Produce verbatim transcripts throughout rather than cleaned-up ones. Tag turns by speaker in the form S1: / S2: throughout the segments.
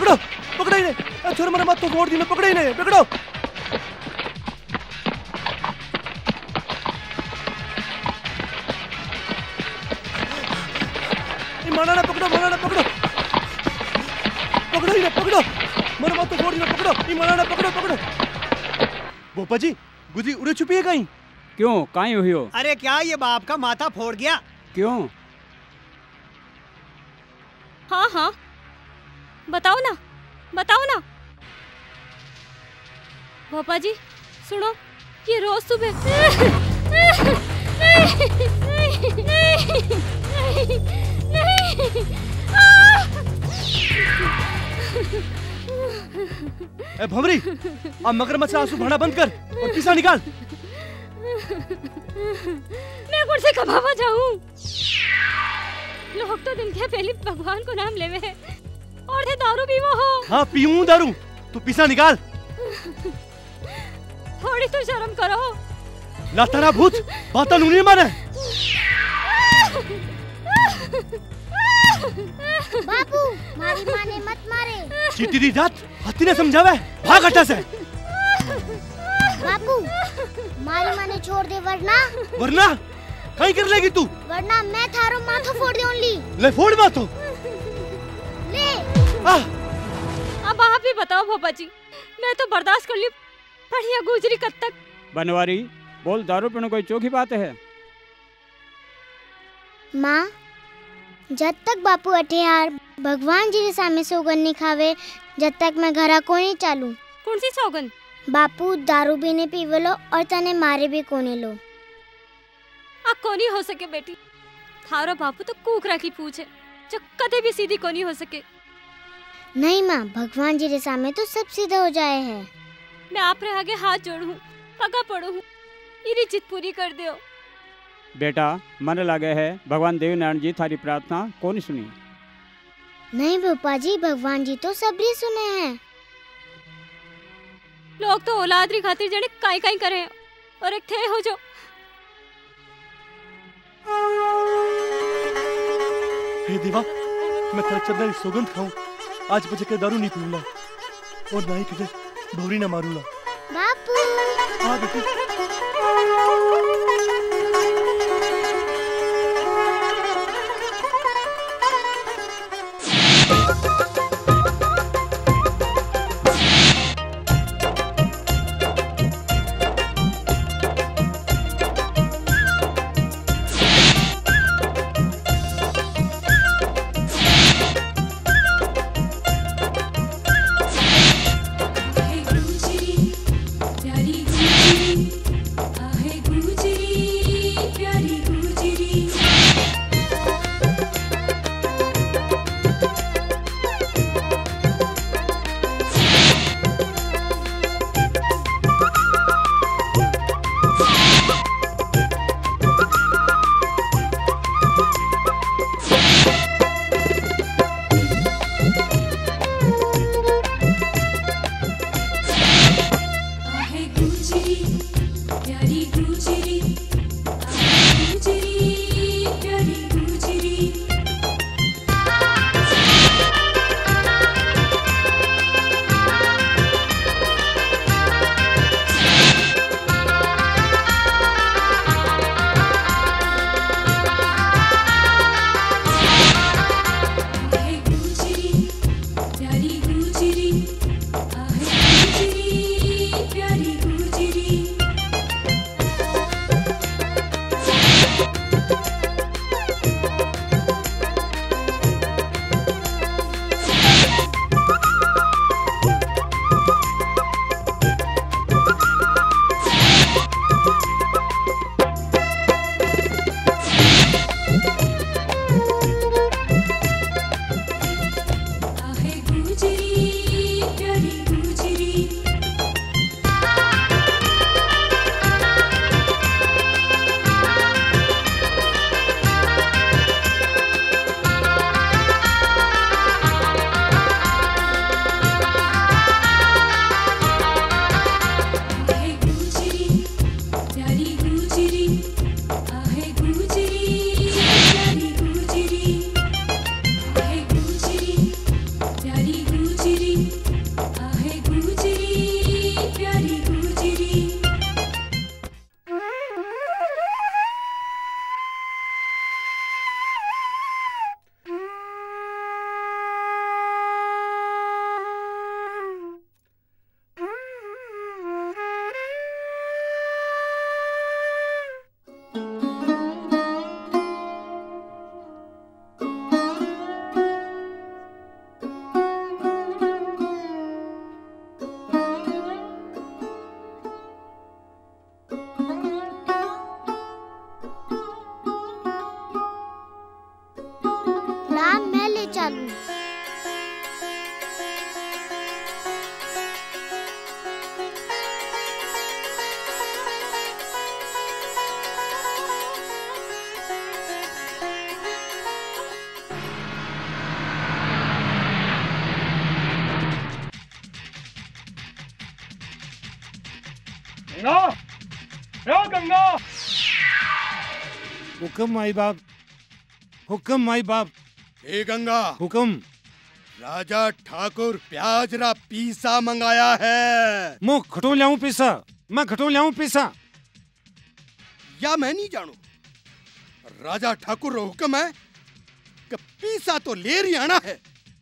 S1: पकड़ो पकड़ो इन्हें, छोड़ मेरे मत तो फोड़ दी, मैं पकड़ो इन्हें, पकड़ो। माना ना पकड़ो, माना ना पकड़ो, पकड़ो इन्हें, पकड़ो मेरे मत तो फोड़ दी, पकड़ो, माना ना पकड़ो पकड़ो। बोपा जी गुदी उड़े छुपी है कहीं?
S2: क्यों कहीं हुई हो?
S3: अरे क्या ये बाप का माथा फोड़ गया?
S2: क्यों?
S4: हाँ हाँ बताओ ना, बताओ ना। पापा जी सुनो, ये रोज सुबह
S1: ए भंवरी, अब मगरमच्छ से आंसू भरना बंद कर और पीसा निकाल।
S4: मैं कुर्सी कबावा जाऊं? लोग तो दिन के पहले भगवान को नाम लेवे हैं और थे दारू भी वो हो।
S1: हाँ पीऊं दारू, तू पीसा निकाल।
S4: थोड़ी तो शर्म करो।
S1: लातारा भूत बाता नूनी मारे।
S5: बापू मारी माने मत मारे।
S1: चीटी दी रात हत्ती ने समझावे, भाग हटा से।
S5: बापू मारी माने छोड़ दे वरना
S1: वरना कहीं कर लेगी तू?
S5: वरना मैं थारो माथो फोड़ दे ओनली।
S1: ले फोड़ माथो
S5: ले।
S1: आ
S4: अब आप भी बताओ भोपा जी, मैं तो बर्दाश्त कर ली, बढ़िया गुजरी कब तक।
S2: बनवारी बोल, दारू पीने कोई चौकी बात है?
S5: माँ जब तक बापू अठेहार भगवान जी के सामने सौगन नहीं खावे, जब तक मैं घरा को नहीं चालू।
S4: कौन सी सौगन?
S5: बापू दारू भी नहीं पीवे लो और तने मारे भी कोने लो।
S4: आ कोनी हो सके बेटी, थारा बापू तो कुकरा की पूछ है जो कदे भी सीधी कोनी हो सके।
S5: नहीं माँ, भगवान जी के सामने तो सब सीधा हो जाए है।
S4: मैं आप रे आगे हाथ जोड़ू, पगा पड़ू हूँ, इरी जिद पूरी कर दो।
S2: बेटा मन लगे है, भगवान देव नारायण जी थारी प्रार्थना कौन सुनी?
S5: नहीं भोपा जी, भगवान जी तो सबरी सुने हैं।
S4: लोग तो औलाद री खातिर जने काई काई करे हैं, और एक थे हो जो।
S1: हे देवा, मैं तेरा चंदन सौगंध खाऊं, आज बजे के दारू नहीं पीऊंगा और ना ही कदे भौरी ना मारूंगा।
S5: बापू
S1: हाँ बेटी।
S6: आहे गुरुजी गंगा, रो गंगा।
S7: हुक्म माई बाप, हुक्म माई बाप।
S1: ए गंगा,
S7: हुक्म।
S1: राजा ठाकुर प्याज रा पीसा मंगाया है।
S7: मैं खटो लाऊं पीसा, मैं खटो लाऊं पीसा।
S1: या मैं नहीं जानू, राजा ठाकुर रो हुक्म है कि पीसा तो ले रही आना है।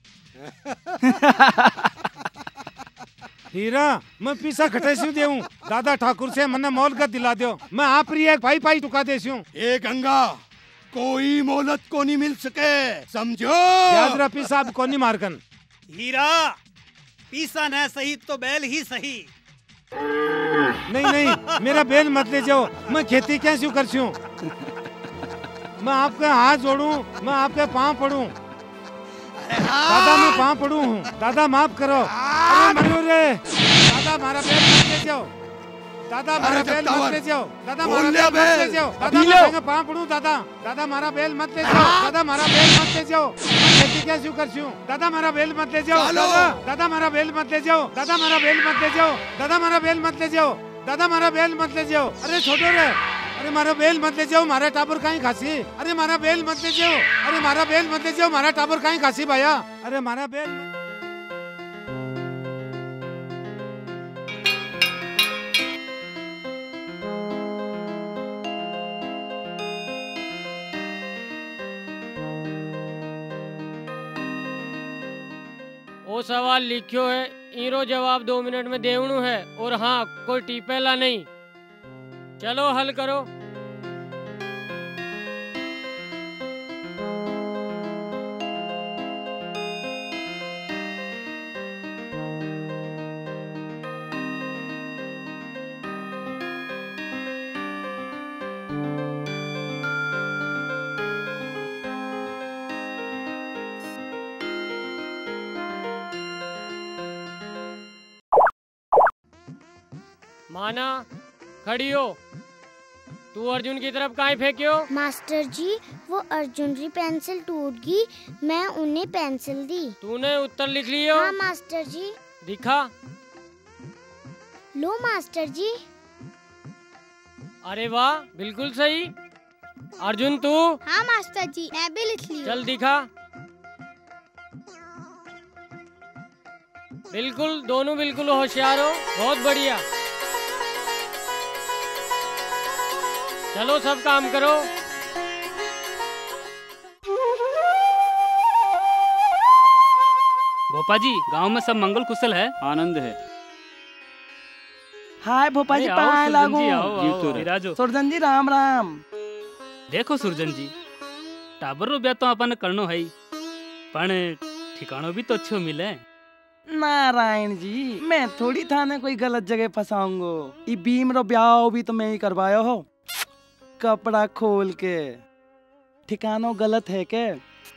S7: हीरा, मैं पीसा खटेसी देऊं, दादा ठाकुर से मन्ने मोल का दिला दो, मैं आप रही एक पाई पाई टुका देसी।
S1: ए गंगा, कोई मोहलत को नहीं मिल सके, समझो।
S7: याद रहा पीसा अब को नहीं मारकन।
S3: हीरा, पीसा न सही तो बैल ही सही।
S7: नहीं नहीं, मेरा बैल मत ले जाओ, मैं खेती कैसे कर हूँ। मैं आपके हाथ जोड़ूं, मैं आपके पाँव पड़ूं। दादा मैं पाँव पड़ू हूँ, दादा माफ करो। अरे मरू रे, दादा मारा बैल मत ले जाओ, दादा मारा बैल मत ले जाओ, दादा मारा बैल मत ले जाओ, दादा मैं पाँव पड़ू, दादा दादा मारा बैल मत ले जाओ, दादा मारा बैल मत ले जाओ, खेती कैसे कर हूँ। दादा मारा बैल मत ले जाओ, दादा दादा मारा बैल मत ले जाओ, दादा मारा बैल मत ले जाओ, दादा मारा बैल मत ले जाओ, दादा मारा बैल मत ले जाओ। अरे छोटो रे, अरे मारा बेल मत ले जाओ, मारा टाबर कहीं खासी। अरे मारा बेल मत ले जाओ, अरे मारा बेल मत ले जाओ, मारा टाबर कहीं खासी भैया। अरे मारा बेल मत...
S6: ओ सवाल लिखियो है, इरो जवाब दो मिनट में देवणु है। और हाँ, कोई टीपेला नहीं। चलो हल करो। माना, खड़ी हो। तू अर्जुन की तरफ काहे फेंकियो?
S5: मास्टर जी, वो अर्जुन की पेंसिल टूट गई, मैं उन्हें पेंसिल दी।
S6: तूने उत्तर लिख लियो?
S5: हाँ मास्टर जी।
S6: दिखा।
S5: लो मास्टर जी।
S6: अरे वाह, बिल्कुल सही। अर्जुन तू?
S5: हाँ मास्टर जी, मैं भी लिख ली।
S6: चल दिखा। बिल्कुल, दोनों बिल्कुल होशियार हो, बहुत बढ़िया। चलो सब काम करो।
S8: भोपा जी, गांव में सब मंगल कुशल है?
S2: आनंद है।
S9: हाय भोपा जी, पाए लागू।
S8: विराजो।
S9: सुरजन जी राम राम।
S8: देखो सुरजन जी, टाबर रो ब्याह तो अपन करनो है, पण ठिकानो भी तो अच्छो मिले।
S9: नारायण जी, मैं थोड़ी थाने कोई गलत जगह फंसाऊंगो। ई भीम रो ब्याह भी तो मैं ही करवायो हो, कपड़ा खोल के। ठिकानो गलत है के?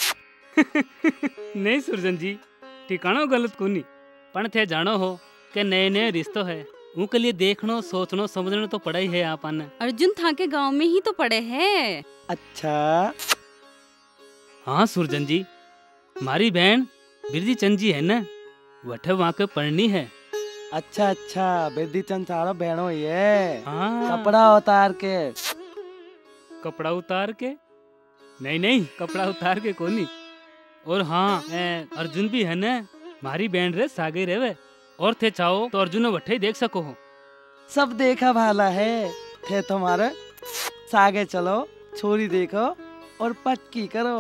S8: नहीं सुरजन जी, ठिकानो गलत कोनी, पण थे जानो हो के नए नए रिश्तो है, उनके लिए देखनो सोचनो समझनो तो पड़ा ही है। आपन
S10: अर्जुन था के गांव में ही तो पड़े हैं।
S9: अच्छा।
S8: हाँ सुरजन जी, हमारी बहन बिरजी चंद जी है ना, वह वहाँ के पढ़नी है।
S9: अच्छा अच्छा, बिरजी चंद सारो बहनों ही है।
S8: हाँ।
S9: कपड़ा उतार के।
S8: कपड़ा उतार के? नहीं नहीं, कपड़ा उतार के कोनी। और हाँ, अर्जुन भी है ना, हमारी बैंड रे सागे रेवे, और थे चाहो तो अर्जुन वठे ही देख सको हो।
S9: सब देखा भाला है, थे तुम्हारे सागे चलो, छोरी देखो और पटकी करो।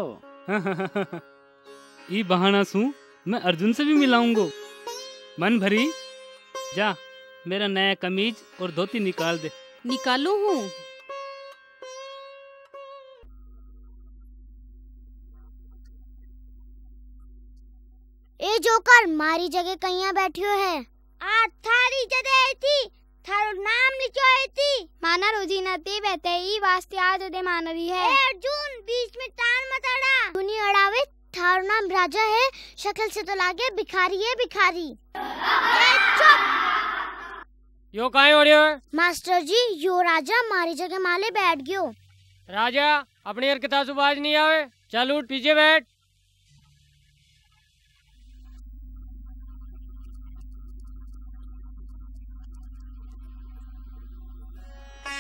S8: ई बहाना सू मैं अर्जुन से भी मिलाऊंगो। मन भरी, जा मेरा नया कमीज और धोती निकाल दे।
S10: निकालू हूँ।
S5: ए जोकर, मारी जगह कहीं बैठियो है। आ थारी जगह थी, थारो नाम लिखो है थी। माना रोजी नती बहते ही वास्ते आज दे मान रही है। ए अर्जुन, बीच में टान मत अड़ा। दुनी अड़ावे, थारो नाम राजा है, शक्ल से तो लागे भिखारी है भिखारी।
S6: यो काहे ओढ़ियो है?
S5: मास्टर जी, यो राजा मारी जगह माले बैठ गयो।
S6: राजा, अपनी हरकत से बाज नहीं आवे, चल उठ पीछे बैठ।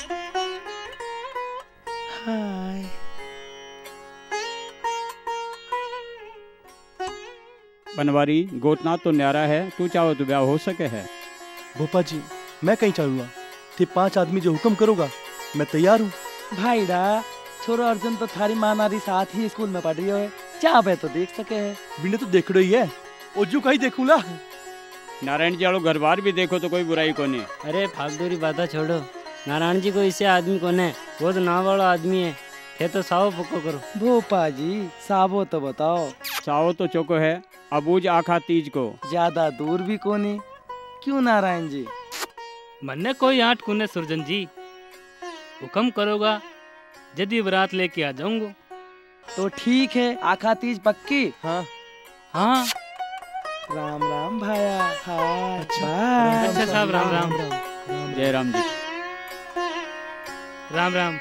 S9: हाय।
S2: बनवारी गोतनाथ तो न्यारा है, तू चाहो तो ब्याह हो सके है।
S1: भोपा जी मैं कहीं चाहूँगा, ते पांच आदमी जो हुक्म करोगा मैं तैयार हूँ।
S9: भाईडा छोरो अर्जुन तो थारी माँ नारी साथ ही स्कूल में पढ़ रही हो, चाहे तो देख सके है।
S1: बिने तो देख रही है, ओजू कहीं देखूंगा।
S2: नारायण जी आलो घर बार भी देखो तो कोई बुराई को नहीं।
S6: अरे फालतूरी बातें छोड़ो, नारायण जी को इससे आदमी कौन है? वो तो नाव वाला आदमी है। थे तो सावो पक्को करो।
S9: भोपा जी सावो तो बताओ।
S2: सावो तो चौको है, अबूज आखा तीज को।
S9: ज्यादा दूर भी कोनी, क्यों नारायण जी?
S8: मन्ने कोई आठ कुने सुरजन जी, हुक्म करोगा जदी बरात लेके आ जाऊंगा।
S9: तो ठीक है, आखा तीज पक्की?
S1: हाँ
S8: हाँ।
S9: राम राम भाया। हाँ
S8: अच्छा अच्छा साहब, राम राम।
S2: जय राम जी।
S8: राम राम।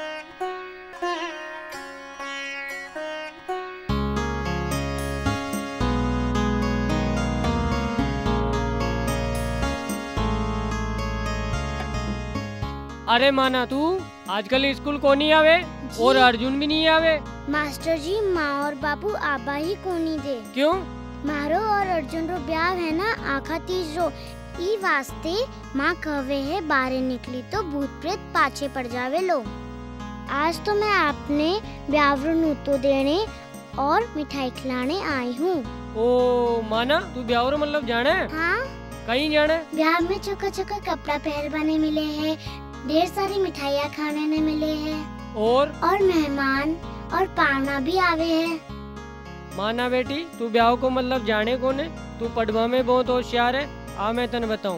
S6: अरे माना तू आजकल स्कूल को नहीं आवे और अर्जुन भी नहीं आवे।
S5: मास्टर जी माँ और बाबू आबा ही को नहीं दे।
S6: क्यों?
S5: मारो और अर्जुन रो ब्याह है ना आखा तीज रो, ई वास्ते माँ कहवे है बारे निकली तो भूत प्रेत पाछे पड़ जावे लो। आज तो मैं आपने ब्याह नूतो देने और मिठाई खिलाने आई हूँ।
S6: ओ माना तू ब्याह रो मतलब जाना है?
S5: हाँ।
S6: कहीं जाना है?
S5: ब्याह में चोका चोका कपड़ा पहनवाने मिले हैं, ढेर सारी मिठाइयाँ खाने ने मिले हैं
S6: और
S5: और मेहमान और पाना भी आवे हैं।
S6: माना बेटी तू ब्याह को मतलब जाने को ने, तू पढ़वा में बहुत होशियार है। आ मैं तने बताऊं,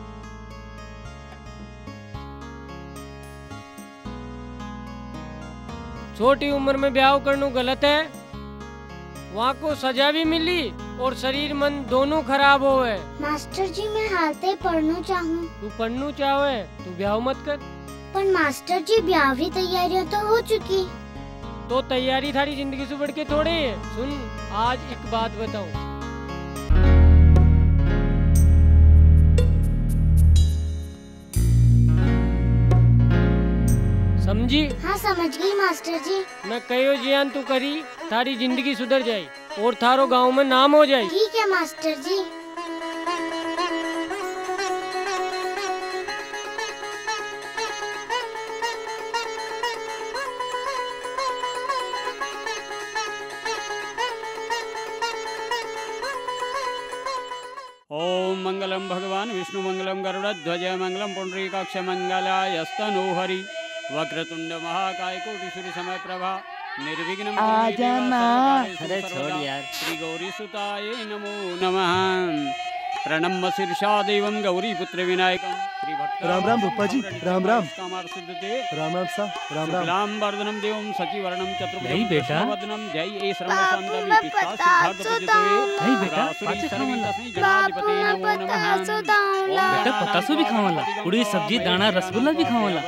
S6: छोटी उम्र में ब्याह करना गलत है। वहाँ को सजा भी मिली और शरीर मन दोनों खराब होवे।
S5: मास्टर जी मैं हालते पढ़ना चाहूँ।
S6: तू पढ़ना चाहे तू ब्याह मत कर।
S5: पर मास्टर जी ब्याह की तैयारियां तो हो चुकी।
S6: तो तैयारी थारी जिंदगी से बढ़ के थोड़े है। सुन आज एक बात बताऊं, समझी?
S5: हाँ समझ गई मास्टर जी।
S6: मैं कहो जियान तू करी थारी जिंदगी सुधर जाए और थारो गांव में नाम हो जाए।
S5: ठीक है मास्टर जी।
S2: ओम मंगलम भगवान विष्णु मंगलम गरुड़ध्वज मंगलम पुंडरीकाक्ष मंगलाय स्तनोहरि वक्रतुंड महाकाय कोटि सूर्य समय प्रभा निर्विघ्नं
S9: आ जाना।
S6: अरे छोड़ यार।
S2: श्री गौरी सुताय नमो नमः। प्रणम्य शीर्षा देवं गौरी पुत्र विनायकं श्री भक्त
S1: राम राम भोपा जी, राम राम।
S2: कामार सिद्धते
S1: राम राम सा, राम राम।
S2: शुक्लां वरदनं देवं सचिवर्णं चतुर्भुजं
S8: नहीं बेटा।
S2: वदनं जय ए सर्वशान्ता विपिता सिद्धार्थ प्रचोदये।
S8: नहीं बेटा, पाचे खावाला। बेटा पतासो भी खावाला, पूरी सब्जी दाना रसगुल्ला भी खावाला।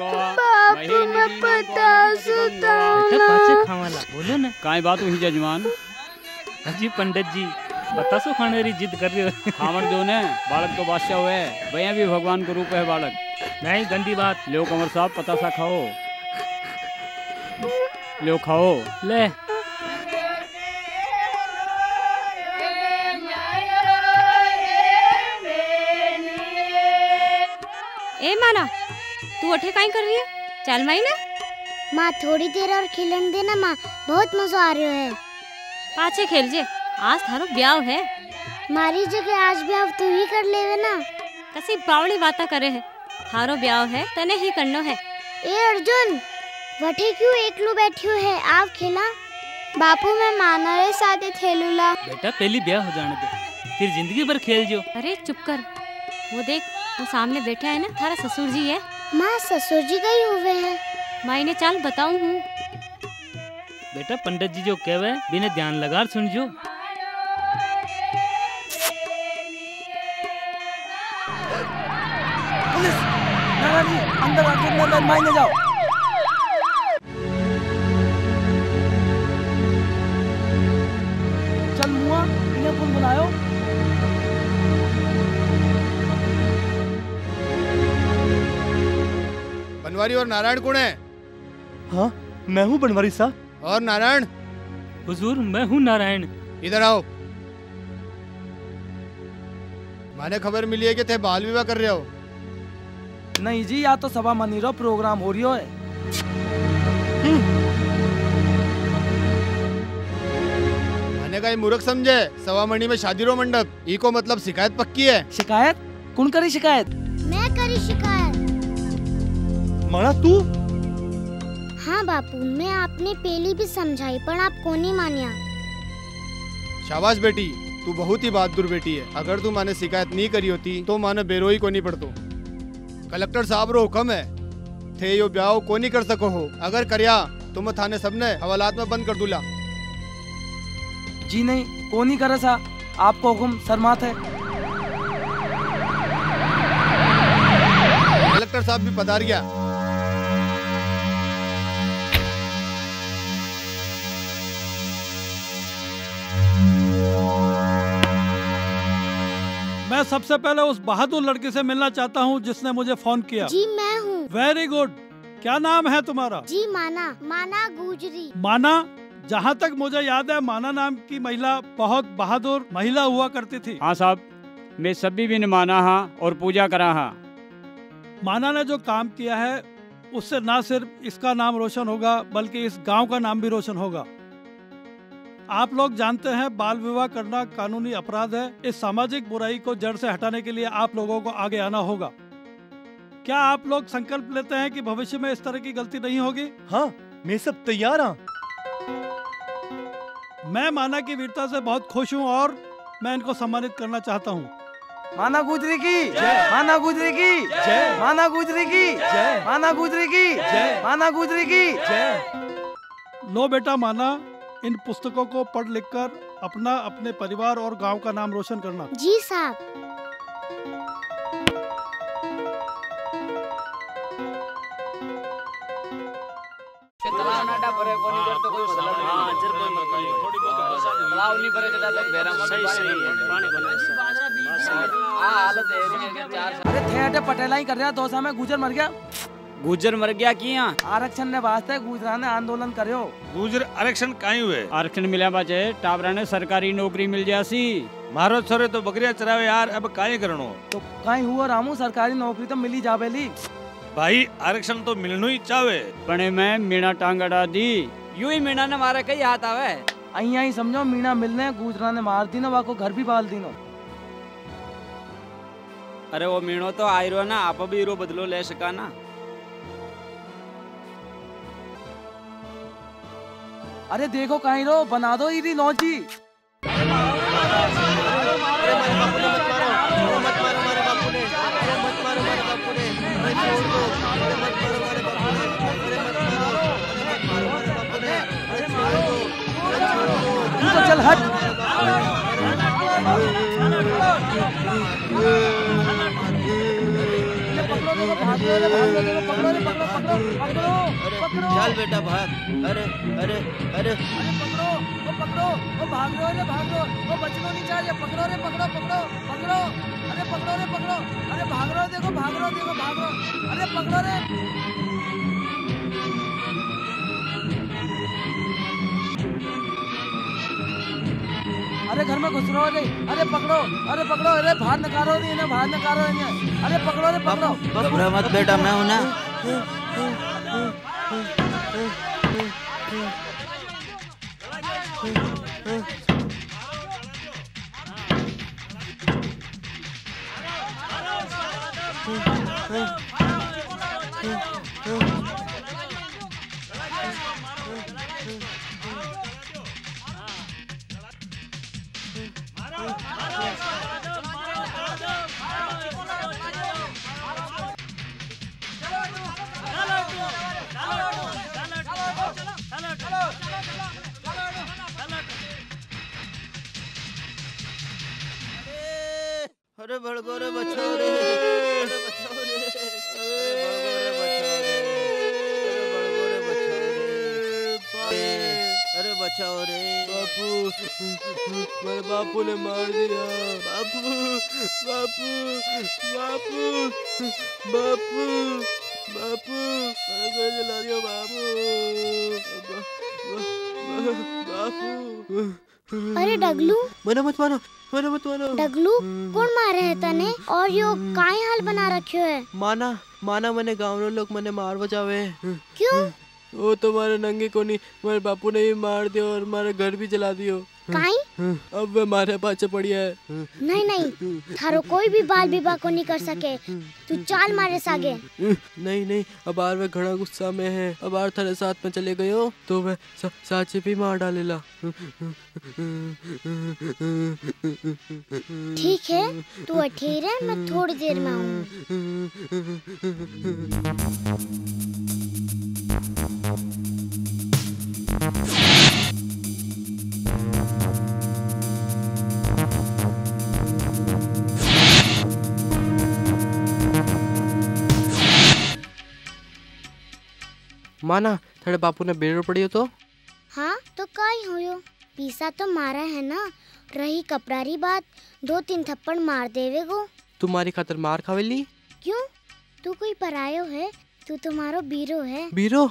S8: बेटा पाचे खावाला, बोलो ना।
S2: काय बात हुई जजमान?
S8: अजी पंडित जी बतासो खाने री जिद कर रहे हो।
S2: खावन दो ने, बालक तो बादशाह हुए, भैया भी भगवान का रूप है बालक।
S8: नहीं गंदी बात।
S2: लो कंवर साहब पतासा खाओ, लो खाओ।
S8: ले
S4: ए माना तू अठे काई कर रही है? चल माई ना।
S5: माँ थोड़ी देर और खेलन देना माँ, बहुत मजा आ रहा है।
S4: पाछे खेल जे, आज थारो ब्याह है।
S5: मारी जगह आज ब्याह तू ही कर लेवे ना।
S4: कसी बावली बाता करे है, थारो ब्याह है तने ही करनो है।
S5: ए अर्जुन वठे क्यों एकलू बैठियो है, आप खेला। बापू मैं माना रे साथे खेलूला।
S8: बेटा पहली ब्याह हो जाने दे, फिर जिंदगी भर खेल जो।
S4: अरे चुप कर, वो देख वो सामने बैठा है ना, थारा ससुर जी है।
S5: माँ ससुर जी गई हुए हैं।
S4: माई ने चाल बताऊं हूँ।
S8: बेटा पंडित जी जो कहवे बिना ध्यान लगा सुन जो।
S9: अंदर आके अंदर मायने जाओ। चल मुआ इन्हें कौन बुलायो?
S11: बनवारी और नारायण कौन है?
S1: हाँ मैं हूँ बनवारी साहब।
S11: और नारायण?
S8: हुजूर मैं हूँ नारायण।
S11: इधर आओ। माने खबर मिली है कि थे बाल विवाह कर रहे हो?
S9: नहीं जी, या तो सभा मनी रो प्रोग्राम हो रही हो है।
S11: माने का मूर्ख समझे, सवा मणि में शादी रो मंडप, इको मतलब शिकायत पक्की है।
S9: शिकायत? कौन करी शिकायत?
S5: मैं करी शिकायत।
S1: माना तू?
S5: हाँ बापू, मैं आपने पहली भी समझाई पर आप को नहीं मानिया।
S11: शाबाश बेटी, तू बहुत ही बहादुर बेटी है। अगर तू माने शिकायत नहीं करी होती तो माने बेरोई को नहीं पड़तो। कलेक्टर साहब रो हुक्म है, थे यो ब्याह को नहीं कर सको हो। अगर करया तो मैं थाने सबने हवालात में बंद कर दूला।
S9: जी नहीं, को नहीं करे सा, आपको हुक्म शर्मात है।
S11: कलेक्टर साहब भी पधार गया।
S12: मैं सबसे पहले उस बहादुर लड़की से मिलना चाहता हूँ जिसने मुझे फोन किया।
S5: जी मैं हूँ।
S12: Very good. क्या नाम है तुम्हारा?
S5: जी माना, माना गुजरी।
S12: माना? जहाँ तक मुझे याद है माना नाम की महिला बहुत बहादुर महिला हुआ करती थी।
S2: हाँ साहब, मैं सभी भी माना हाँ और पूजा करा हाँ।
S12: माना ने जो काम किया है उससे ना सिर्फ इसका नाम रोशन होगा बल्कि इस गांव का नाम भी रोशन होगा। आप लोग जानते हैं बाल विवाह करना कानूनी अपराध है। इस सामाजिक बुराई को जड़ से हटाने के लिए आप लोगों को आगे आना होगा। क्या आप लोग संकल्प लेते हैं कि भविष्य में इस तरह की गलती नहीं होगी?
S1: हाँ मैं सब तैयार हूँ।
S12: मैं माना की वीरता से बहुत खुश हूँ और मैं इनको सम्मानित करना चाहता हूँ।
S9: माना गुजरी की जय, माना गुजरी की जय, माना गुजरी की जय, माना गुजरी की जय, माना गुजरी की जय।
S12: लो बेटा माना, इन पुस्तकों को पढ़ लिखकर अपना, अपने परिवार और गांव का नाम रोशन करना।
S5: जी साहब।
S9: अरे थे पटेला ही कर रहा, दो साल में गुजर मर गया।
S2: गुजर मर गया किया?
S9: आरक्षण ने वास्ते गुजरा ने आंदोलन करो।
S13: गुजर आरक्षण काई हुए?
S2: आरक्षण मिला बाजे टाबरा ने सरकारी नौकरी मिल जासी।
S13: मारो छोरे तो बकरियां चरावे यार, अब काई करनो?
S9: तो काई हुआ रामू, सरकारी नौकरी तो मिली जावेली।
S13: भाई आरक्षण तो मिलनो ही चावे।
S2: पने मैं मीणा टांगड़ा दी,
S14: यू ही मीणा ने मारे कई हाथ आवे।
S9: अइया ही समझो मीणा मिलने गुजरा ने मार दी ना, वाको घर भी बाल दी नो।
S14: अरे वो मीणो तो आयरो ना, आप भी रो बदलो ले सका ना।
S9: अरे देखो कहीं रो बना दो इरी नौजी। तो चल हट।
S14: चल बेटा भाग। अरे अरे अरे
S9: पकड़ो, वो पकड़ो, वो भाग रहे हो रे, भाग रहे हो, वो बचनो नहीं चाहिए। पकड़ो रे, पकड़ो पकड़ो पकड़ो, अरे पकड़ो रे पकड़ो, अरे भाग रहे हो, देखो भाग रहे हो, देखो भाग रहे हो, अरे पकड़ो रे। अरे घर में घुस रहो रे, अरे पकड़ो, अरे पकड़ो, अरे बाहर निकालो रे ना, बाहर निकालो रे, अरे पकड़ो रे पकड़ो।
S14: घबरा मत बेटा, मैं हूं ना। अरे भड़को रे बच्चो रे, अरे बच्चो रे, अरे भड़को रे बच्चो रे, अरे बचाओ रे।
S1: बापू, मेरे बापू ने मार दिया। बापू, बापू, बापू, बापू,
S14: बापू मेरा घर जला दियो बापू बापू।
S5: अरे डगलू
S1: मना मत मानो मना मत मानो।
S5: डगलू कौन मारे है तने और यो काई हाल बना रखियो है?
S1: माना माना मने गाँव लोग मने मार बचावे।
S5: क्यों?
S1: वो तो मारे नंगे को नहीं मेरे बापू ने भी मार दियो और मारे घर भी जला दियो।
S5: काई?
S1: अब वे मारे पाछे पड़ी है।
S5: नहीं नहीं थारो कोई भी बाल विवाह को नहीं कर सके। तू चाल मारे सागे।
S1: नहीं नहीं अब आर वे घना गुस्सा में है। अब आर थारे साथ में चले गए हो तो वे सा, साचे भी मार डालेला।
S5: ठीक है तू अठेर है मैं थोड़ी देर में आऊँ।
S1: माना थोड़े बापू ने बेड़ो पड़ी हो तो?
S5: हाँ तो काई होयो पीसा तो मारा है ना। रही कपड़ारी बात दो तीन थप्पड़ मार देवे गो।
S1: तुम्हारी खातर मार खावेली?
S5: क्यों तू कोई परायो है? तू तुम्हारो बीरो है।
S1: बीरो?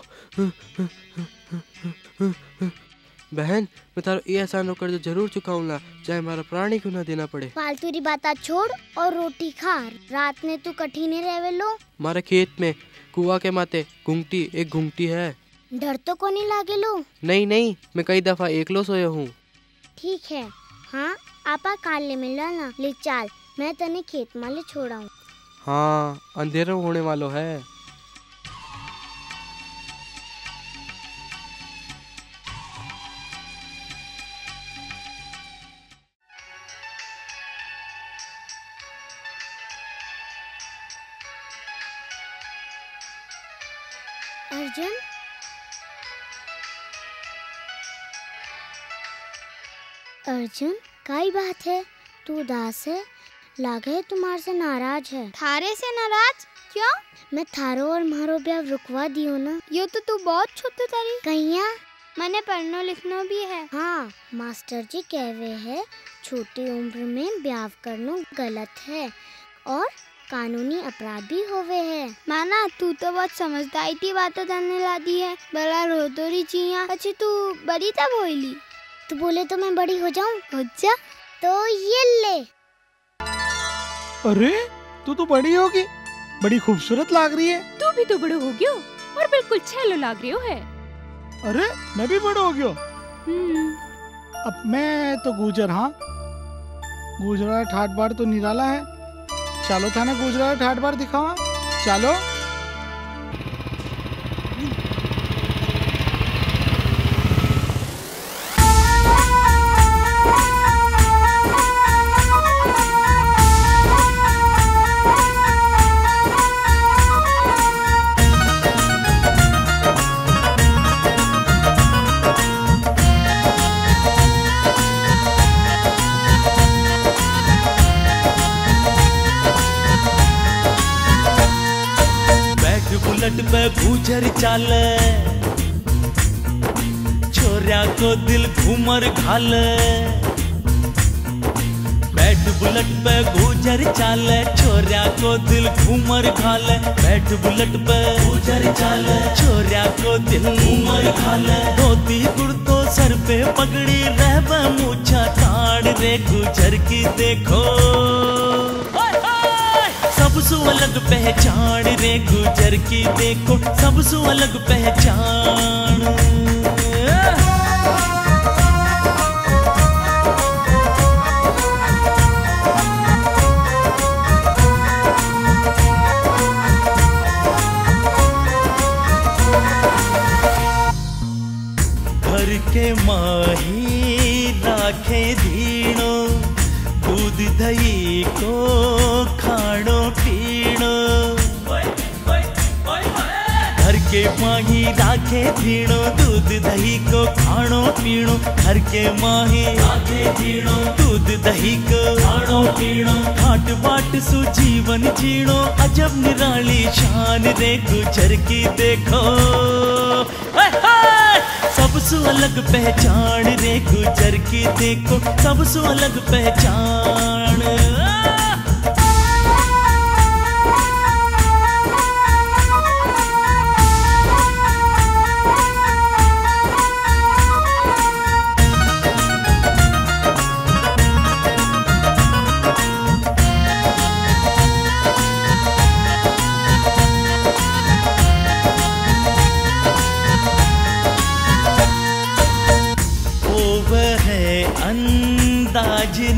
S1: बहन मैं तारो ये एहसान होकर जो जरूर चुकाऊंगा चाहे हमारा प्राणी क्यों ना देना पड़े।
S5: फालतू री बात छोड़ और रोटी खा। रात में तू कठिने रहवे लो।
S1: हमारे खेत में कुआ के माते घुंगटी एक घुंगटी है।
S5: डर तो को नहीं लागे लो? नहीं
S1: नहीं मैं कई दफा एकलो सोया हूँ।
S5: ठीक है हाँ आपा काल ले मिला ना ले चाल मैं तने खेत माले छोड़ाऊँ।
S1: हाँ अंधेरा होने वालो है।
S5: अर्जुन अर्जुन काई बात है तू उदास है? लागे तुम्हारे से नाराज है।
S15: थारे से नाराज क्यों?
S5: मैं थारो और मारो ब्याह रुकवा दियो ना।
S15: यो तो तू बहुत छोटू तारी।
S5: कहिया
S15: मैंने पढ़नो लिखनो भी है।
S5: हाँ मास्टर जी कहवे है छोटी उम्र में ब्याह करनो गलत है और कानूनी अपराध भी होवे है।
S15: माना तू तो बहुत समझदारी की बातें जानने ला दी है। बड़ा रोतोरी चिया अच्छी तू बड़ी तब होइली।
S5: तू बोले तो मैं बड़ी हो जाऊं?
S15: हो जा
S5: तो ये ले।
S12: अरे तू तो बड़ी होगी बड़ी खूबसूरत लाग रही है।
S4: तू भी तो बड़ो हो गयो और बिल्कुल छेलो लाग रही हो है।
S12: अरे मैं भी बड़ा हो गयो। अब मैं तो गुजर हाँ गुजरा ठाट बार तो निराला है। चलो थाने गुजरा ठाट बार दिखावा चलो।
S16: पे गुजर चाले छोरिया को दिल घूमर घाले। बैठ बुलेट पे गुजर चाले छोरिया को दिल घूमर घाले। बैठ बुलेट पे गुजर चाले छोरिया को दिल घूमर घाले। धोती कुर्तो सर पे पगड़ी रहबे मूछा ताड़ रे गुजर की देखो सबसे अलग पहचान रे गुजर की देखो सबसे अलग पहचान। घर के माही राखे धीणो दूध दही को खाणो पीणो। घर के माही राखे धीणो दूध दही को खाणो पीणो। घर के माही राखे धीणो दूध दही को खाणो पीणो। खाट बाट सु जीवन जीणो अजब निराली शान रे गुजर की देखो सबसे अलग पहचान रे गुजर की देखो सबसे अलग पहचान।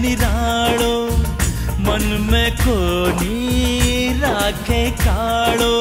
S16: निरालो मन में कोनी राखे कालो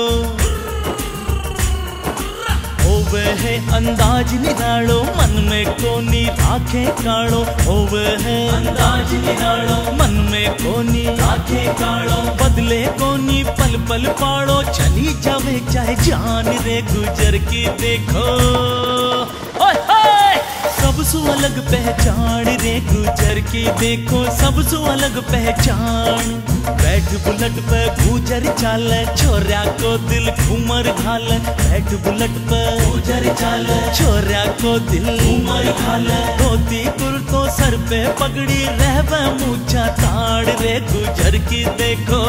S16: होवे है अंदाज निरालो मन में कोनी राखे कालो होवे है अंदाज निरालो मन में कोनी राखे कालो बदले कोनी पल पल पाड़ो चली जावे चाहे जान रे गुजर की देखो ओए होए सबसे अलग पहचान रे गुजर की देखो सबसे अलग पहचान बैठ बुलेट पे गुजर चाले छोरा को दिल घूमर घाले बैठ बुलेट पे गुजर चाले छोरा को दिल घूमर घाले धोती कुर्तो सर पे पगड़ी रहवे मूछा ताड़ रे गुजर की देखो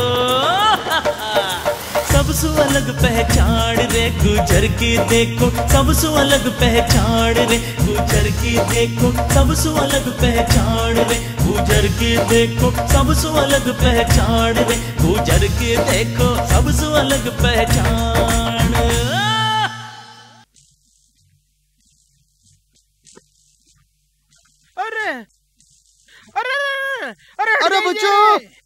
S16: सबसे अलग पहचान रे गुजर की देखो सबसे अलग पहचान रे गुजर की देखो सबसे अलग पहचान रे गुजर की देखो सबसे अलग पहचान रे गुजर की देखो सबसे अलग पहचान।
S14: अरे अरे अरे
S11: अरे बच्चों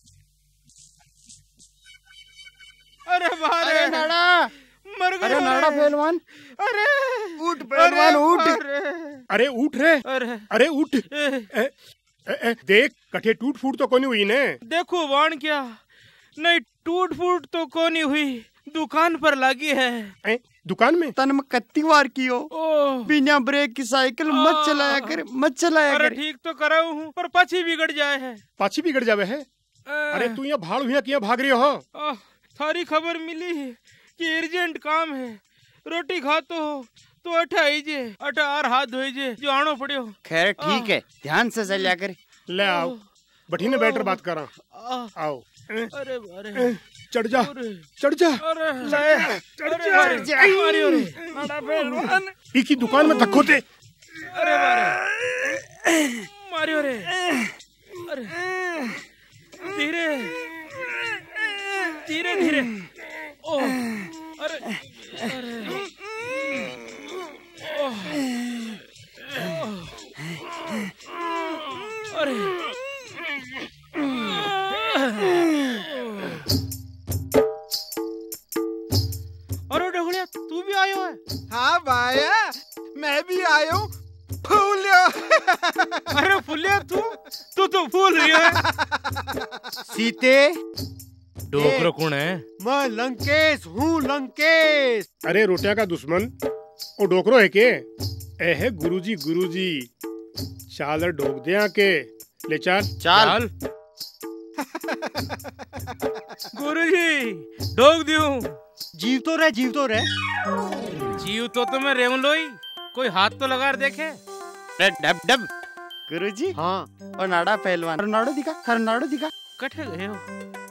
S14: अरे बाहर
S11: अरे नाड़ा
S14: मर गए
S11: अरे नाड़ा पहलवान
S14: अरे
S11: उठ पहलवान उठ
S17: अरे उठ रे
S14: अरे
S17: अरे उठ ए, ए, ए, देख कठे टूट फूट तो कोनी हुई ने
S14: देखो वाण क्या नहीं टूट फूट तो कोनी हुई दुकान पर लगी है
S17: ए, दुकान में
S11: तन में कत्ती वार की हो बिना ब्रेक की साइकिल मत चलाया कर मत चलाया
S14: अरे
S11: कर
S14: ठीक तो करा हूँ पर पाछी बिगड़ जाए है
S17: पाछी बिगड़ जावे है अरे तू यहाँ भाड़ हुआ किया भाग रही हो
S14: थारी खबर मिली है कि अर्जेंट काम है रोटी खातो हो तो अठा आईजे अठा आर हाथ धोईजे जो आनो पड़ियो
S11: खैर ठीक है ध्यान से चलिया कर
S17: ले आओ बैठीने बैठर बात करा आओ
S14: अरे अरे
S17: चढ़ जा चढ़ जा
S14: अरे ले चढ़ जा मारियो रे नाड़ा पहलवान
S17: एक ही दुकान में धक्को दे
S14: अरे मारे मारियो रे अरे धीरे धीरे धीरे ओ अरे अरे ओ अरे अरे ढोलिया तू भी आयो है?
S3: हाँ भाया मैं भी आया हूँ फूलिया
S14: अरे फूलिया तू तू तो फूल रही है
S1: सीते
S13: डोकरो कौन है?
S1: मैं लंकेश हूँ लंकेश।
S17: अरे रोटिया का दुश्मन वो डोकरो है के ए है गुरुजी गुरुजी चाल ढोक दे आके ले चाल
S11: चाल
S14: गुरुजी ढोक दियो
S1: जीव तो रहे जीव तो रहे
S14: जीव तो तुम्हें रेम लोई कोई हाथ तो लगा देखे
S11: डब डब गुरुजी
S1: हाँ
S11: और नाड़ा पहलवान हर नाड़ो दिखा हर नाड़ो दिखा
S14: कठे गए हो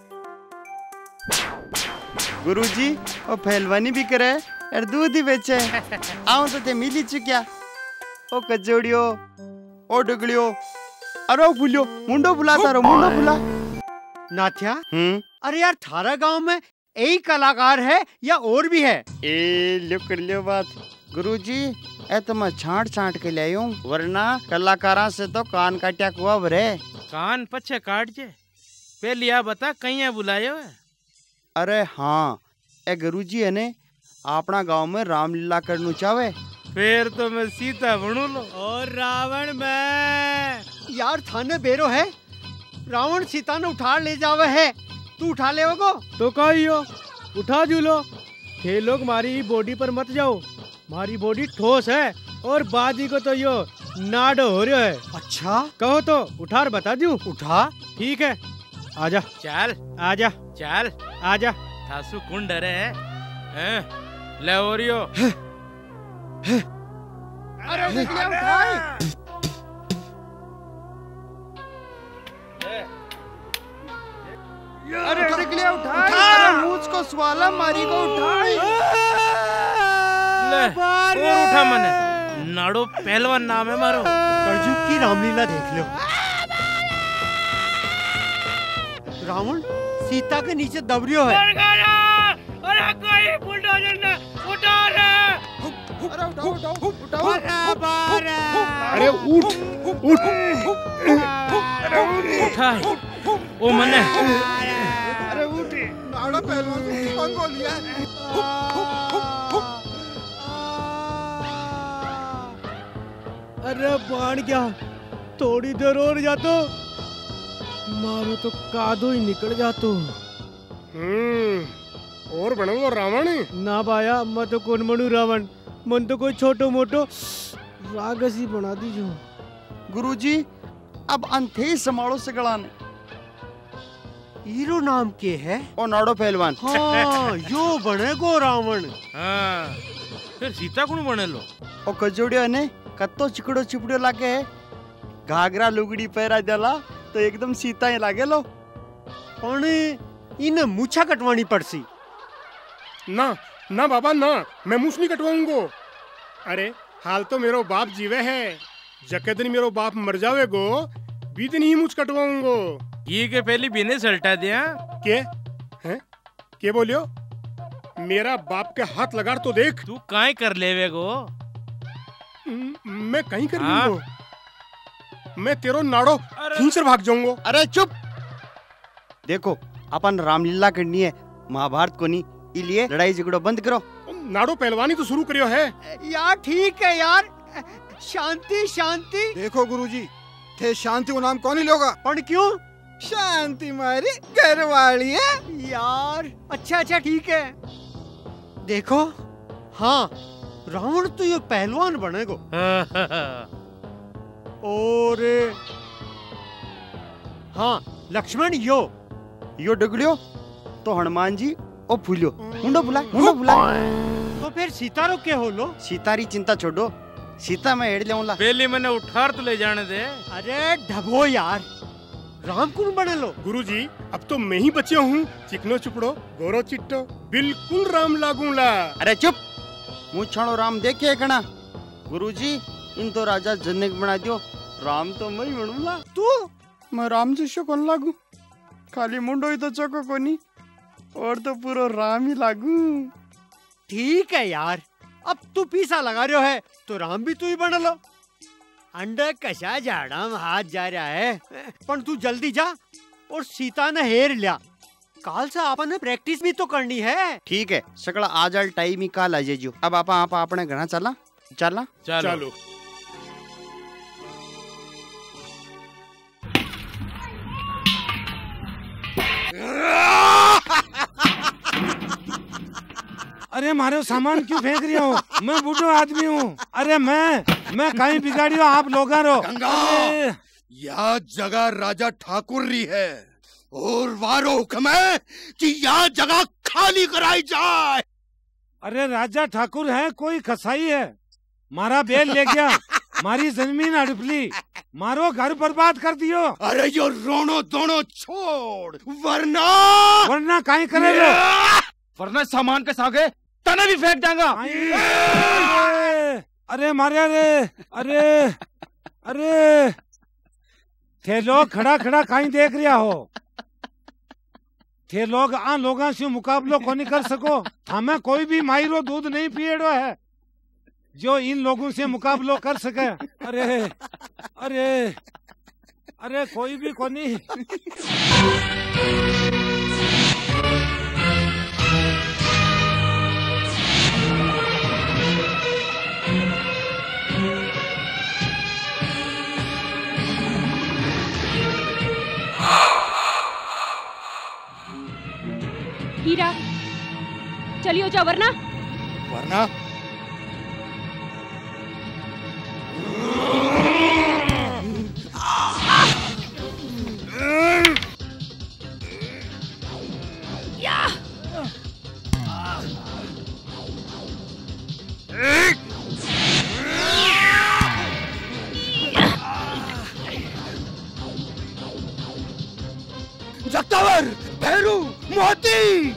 S11: गुरुजी और पहलवानी भी करे और दूध ही बेचे आओ तो ते मिली चुकिया ओ कचौड़ियो ओ डुगलियो अरे फुलियो मुंडो बुलाता रो मुंडो बुला
S1: नाथ्या
S11: हम्म
S1: अरे यार थारा गांव में एक कलाकार है या और भी है?
S11: ए लो कर लियो बात गुरुजी ए तो मैं छांट छांट के ले आऊं वरना कलाकारा से तो कान काटिया कुआ भरे
S14: कान पछे काट जे पहले आ बता कहीं बुलायो है?
S11: अरे हाँ ए गुरुजी है ने अपना गांव में रामलीला करनु चाहे
S14: फिर तो मैं सीता बनू लो
S1: और रावण में यार थाने बेरो है रावण सीता ने उठा ले जावे है तू उठा ले वो
S3: तो कहियो उठा जूलो थे लोग मारी बॉडी पर मत जाओ मारी बॉडी ठोस है और बाजी को तो यो नाडो हो रहा है।
S1: अच्छा
S3: कहो तो उठार बता दूं?
S1: उठा
S3: ठीक है आजा
S14: चल
S3: आजा
S14: चल
S3: आजा
S14: थासु कौन डरे है, हैं? ले ओरियो
S1: अरे निकलिया उठाए
S11: अरे निकलिया उठाए अरे मूछ को स्वाला मारी को उठाए
S14: ले और उठा मने नाड़ो पहलवान नाम है मारो
S1: कलयुग की रामलीला देख लो रावण सीता के नीचे दबरियो है
S14: अरे कोई बुलडोजर ने उठा रे
S11: अरे उठाओ उठाओ उठाओ
S17: अरे उठ उठ
S13: उठाए ओ मने
S11: अरे उठे नाड़ा पहलवान पंगो लिया।
S3: अरे बाण क्या थोड़ी देर और जातो मारो तो कादो ही निकल जातो।
S17: हम्म और बनोगे रावण
S3: ना बाया मैं तो कौन बनू रावण मन तो कोई छोटो मोटो रागसी बना दीजो।
S9: गुरुजी अब अंधे समाड़ो से गड़ाने
S1: हीरो नाम के है
S9: ओ नाड़ो पहलवान।
S1: हाँ यो बनेगो रावण।
S13: हाँ फिर सीता कौन बने लो
S9: ओ कजोड़ियो ने कत्तो चिकड़ो चिपड़ो लागे घाघरा लुगड़ी पहरा देला तो एकदम सीता ही लागे लो।
S1: पण इन मूछा कटवानी पड़सी।
S17: ना ना बाबा ना मैं मूछ नहीं कटवाऊंगो। अरे हाल तो मेरो बाप जीवे है जके दिन मेरो बाप मर जावेगो बी दिन ही मूछ कटवाऊंगो।
S13: ये के पहले बिने सल्टा दिया
S17: के हैं के बोलियो मेरा बाप के हाथ लगा तो देख।
S13: तू काहे कर लेवेगो
S17: मैं कहीं कर लूंगो मैं तेरो नाड़ो खींच भाग जाऊंगो।
S9: अरे चुप देखो अपन रामलीला करनी है महाभारत को नहीं इलिए लड़ाई झगड़ो बंद करो।
S17: नाड़ो पहलवानी तो शुरू करियो है
S1: यार। ठीक है यार शांति शांति।
S11: देखो गुरुजी थे शांति को नाम कौन ही लोगा
S1: पण क्यों
S11: शांति मारी घर वाली है
S1: यार। अच्छा अच्छा ठीक है देखो हाँ रावण तो ये पहलवान बनेगो और हाँ लक्ष्मण यो
S9: यो डगलियो तो हनुमान जी ओ फूलियो मुंडो बुला मुंडो बुला।
S1: तो फिर सीता रो के हो लो।
S9: सीतारी चिंता छोड़ो सीता मैं हेड़ लेऊंगा।
S13: पहले मैंने उठार तो ले जाने दे।
S1: अरे ढबो यार राम कौन बने लो।
S17: गुरुजी अब तो मैं ही बचे हूँ चिकनो चुपड़ो गोरो चिट्टो बिल्कुल राम लागूंगा।
S9: अरे चुप मुँह छाड़ो राम देखे कना। गुरुजी इन तो राजा जनक बना दियो राम तो मैं ही बनूंगा।
S1: तू
S9: मैं राम जिसो कौन लागू खाली मुंडो ही तो चौको कोनी और तो पूरा राम ही लागू।
S1: ठीक है यार अब तू पीसा लगा रहे हो है तो राम भी तू ही बन लो। अंडा कशा झाड़ा हाथ जा रहा है पर तू जल्दी जा और सीता ने हेर लिया काल से आपन ने प्रैक्टिस भी तो करनी है।
S9: ठीक है सकड़ा आज आल टाइम ही काल आ जेजो। अब आप आप अपने घना चला चला
S17: चलो, चलो।
S7: अरे मारो सामान क्यों फेंक रही हो मैं बूढ़ो आदमी हूँ। अरे मैं मैं कहीं बिगाड़ी हो आप लोग रो।
S18: यह जगह राजा ठाकुर री है और वारो हुक्म है कि यह जगह खाली कराई जाए।
S7: अरे राजा ठाकुर है कोई कसाई है मारा बेल ले गया मारी जमीन हड़पली मारो घर बर्बाद कर दियो।
S18: अरे यो रोनो दोनों छोड़ वरना
S7: वरना कहीं करे लो
S9: वरना सामान के सागे तना भी फेंक देंगा।
S7: अरे मारे अरे अरे अरे थे लोग खड़ा खड़ा कहीं देख रहा हो थे लोग आ लोगों से मुकाबलो को नहीं कर सको। हमें कोई भी मायरो दूध नहीं पिएड़ो है जो इन लोगों से मुकाबलो कर सके। अरे अरे अरे कोई भी को नहीं।
S4: हीरा चलियो जा वरना
S18: वरना
S4: या
S18: जगतावर भैरू मोती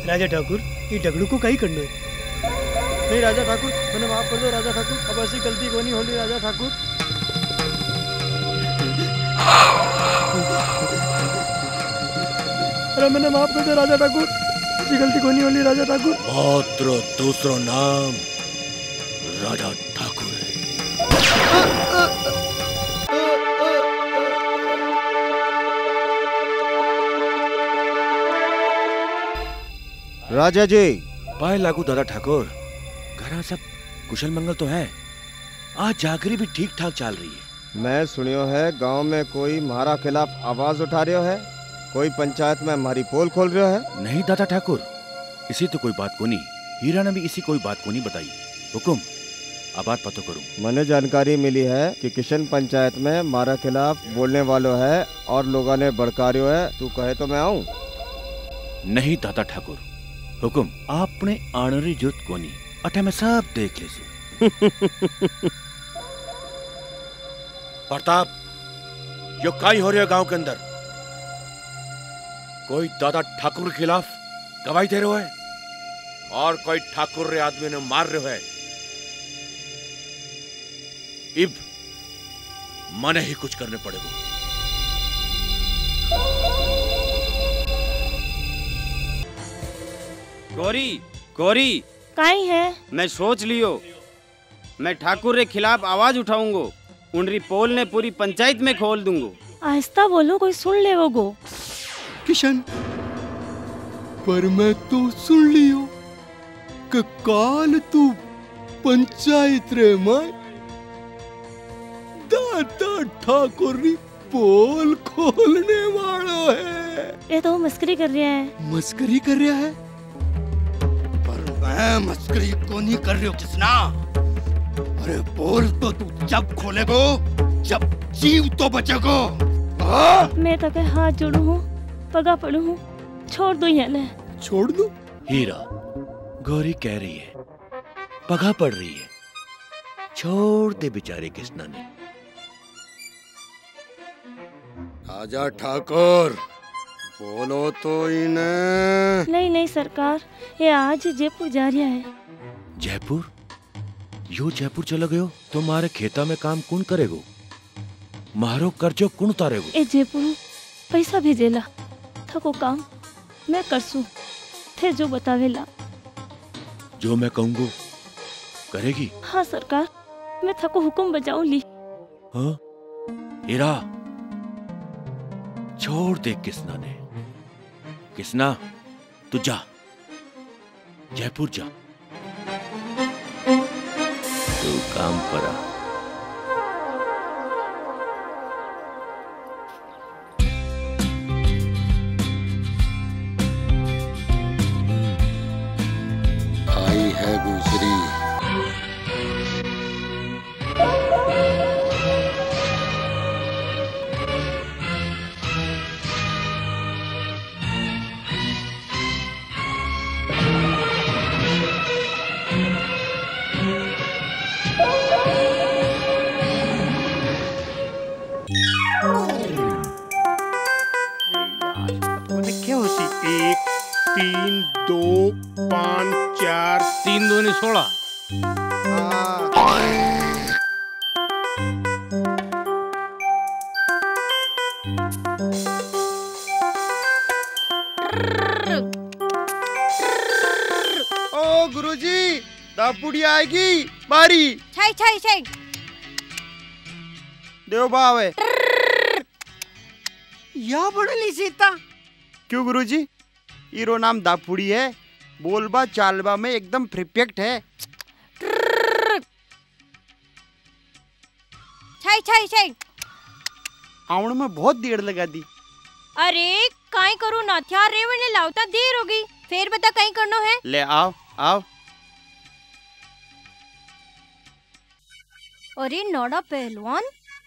S3: राजा ठाकुर ये डगड़ू को कहीं करना है। नहीं राजा ठाकुर मैंने माफ कर दो राजा ठाकुर, अब ऐसी गलती को नहीं होली राजा ठाकुर। अरे मैंने माफ कर दो राजा ठाकुर, ऐसी गलती को नहीं होली राजा ठाकुर।
S18: मात्र दूसरा नाम राजा ठाकुर है।
S19: राजा जी
S20: पाए लागू दादा ठाकुर, घर सब कुशल मंगल तो है। आज जागरी भी ठीक ठाक चल रही है।
S19: मैं सुनियो है गांव में कोई हमारा खिलाफ आवाज उठा रहा है, कोई पंचायत में हमारी पोल खोल रहा है।
S20: नहीं दादा ठाकुर, इसी तो कोई बात को नहीं। हीरा ने भी इसी कोई बात को नहीं बताई। हुकुम अब बात पता करूं।
S19: मैंने जानकारी मिली है कि किशन पंचायत में हमारा खिलाफ बोलने वालों है और लोगों ने भड़कारियो है। तू कहे तो मैं आऊं?
S20: नहीं दादा ठाकुर, हुकुम आपने आनरी जुत कोनी अटे में सब देख ले सु।
S18: प्रताप, यो काई हो रहा है गांव के अंदर? कोई दादा ठाकुर के खिलाफ गवाही दे रहा है और कोई ठाकुर रे आदमी ने मार रहे है। इब मने ही कुछ करने पड़ेगा।
S2: गौरी गौरी
S21: काई है?
S2: मैं सोच लियो, मैं ठाकुर के खिलाफ आवाज उठाऊंगो। उनरी पोल ने पूरी पंचायत में खोल दूंगो।
S21: आहिस्ता बोलो, कोई सुन ले वो गो।
S22: किशन, पर मैं तो सुन लियो कि काल तू पंचायत रे मां दादा ठाकुर री पोल खोलने वाला है।
S21: ये तो मस्करी कर रहा है।
S22: मस्करी कर रहा है?
S18: मैं मस्करी को नहीं कर रही हूँ किसना। अरे पोल तो तू जब खोलेगो जब जीव तो बचेगो।
S21: मैं तो के हाथ जोड़ू हूँ, पगा पड़ू हूँ, छोड़ दो ये।
S22: छोड़ दो?
S20: हीरा, गौरी कह रही है, पगा पड़ रही है, छोड़ दे बेचारे किसना ने।
S18: राजा ठाकुर बोलो तो इन्हें।
S21: नहीं नहीं सरकार, ये आज जयपुर जा रहा है।
S20: जयपुर? यो जयपुर चला गयो तो मारे खेता में काम कौन करेगो? मारो कर्जो कौन उतारेगो?
S21: ए जयपुर पैसा भेजेला, थको काम मैं करसू, थे जो बतावेला।
S20: जो मैं कहूँगो करेगी?
S21: हाँ सरकार, मैं थको हुक्म बजाऊ ली।
S20: हाँ हीरा, छोड़ दे किसना ने। किसना तू जा, जयपुर जा, तू काम पर आ।
S18: आई है दूसरी।
S17: एक तीन दो पाँच चार
S13: तीन दूनी सोलह।
S9: ओ गुरुजी, दापुड़ी आएगी बारी।
S5: छाई छाई छाई
S9: देव बावे
S1: या बड़ली सीता।
S9: क्यों गुरुजी? हीरो नाम दापुड़ी है, बोलबा चालबा में एकदम परफेक्ट है।
S5: छाई छाई छाई
S9: आउण में बहुत देर लगा दी।
S5: अरे काई करू नाथ्या, रेवण ने लावता देर हो गई। फिर बता कहीं करनो है?
S9: ले आओ आओ।
S5: अरे नाड़ा पहलवान,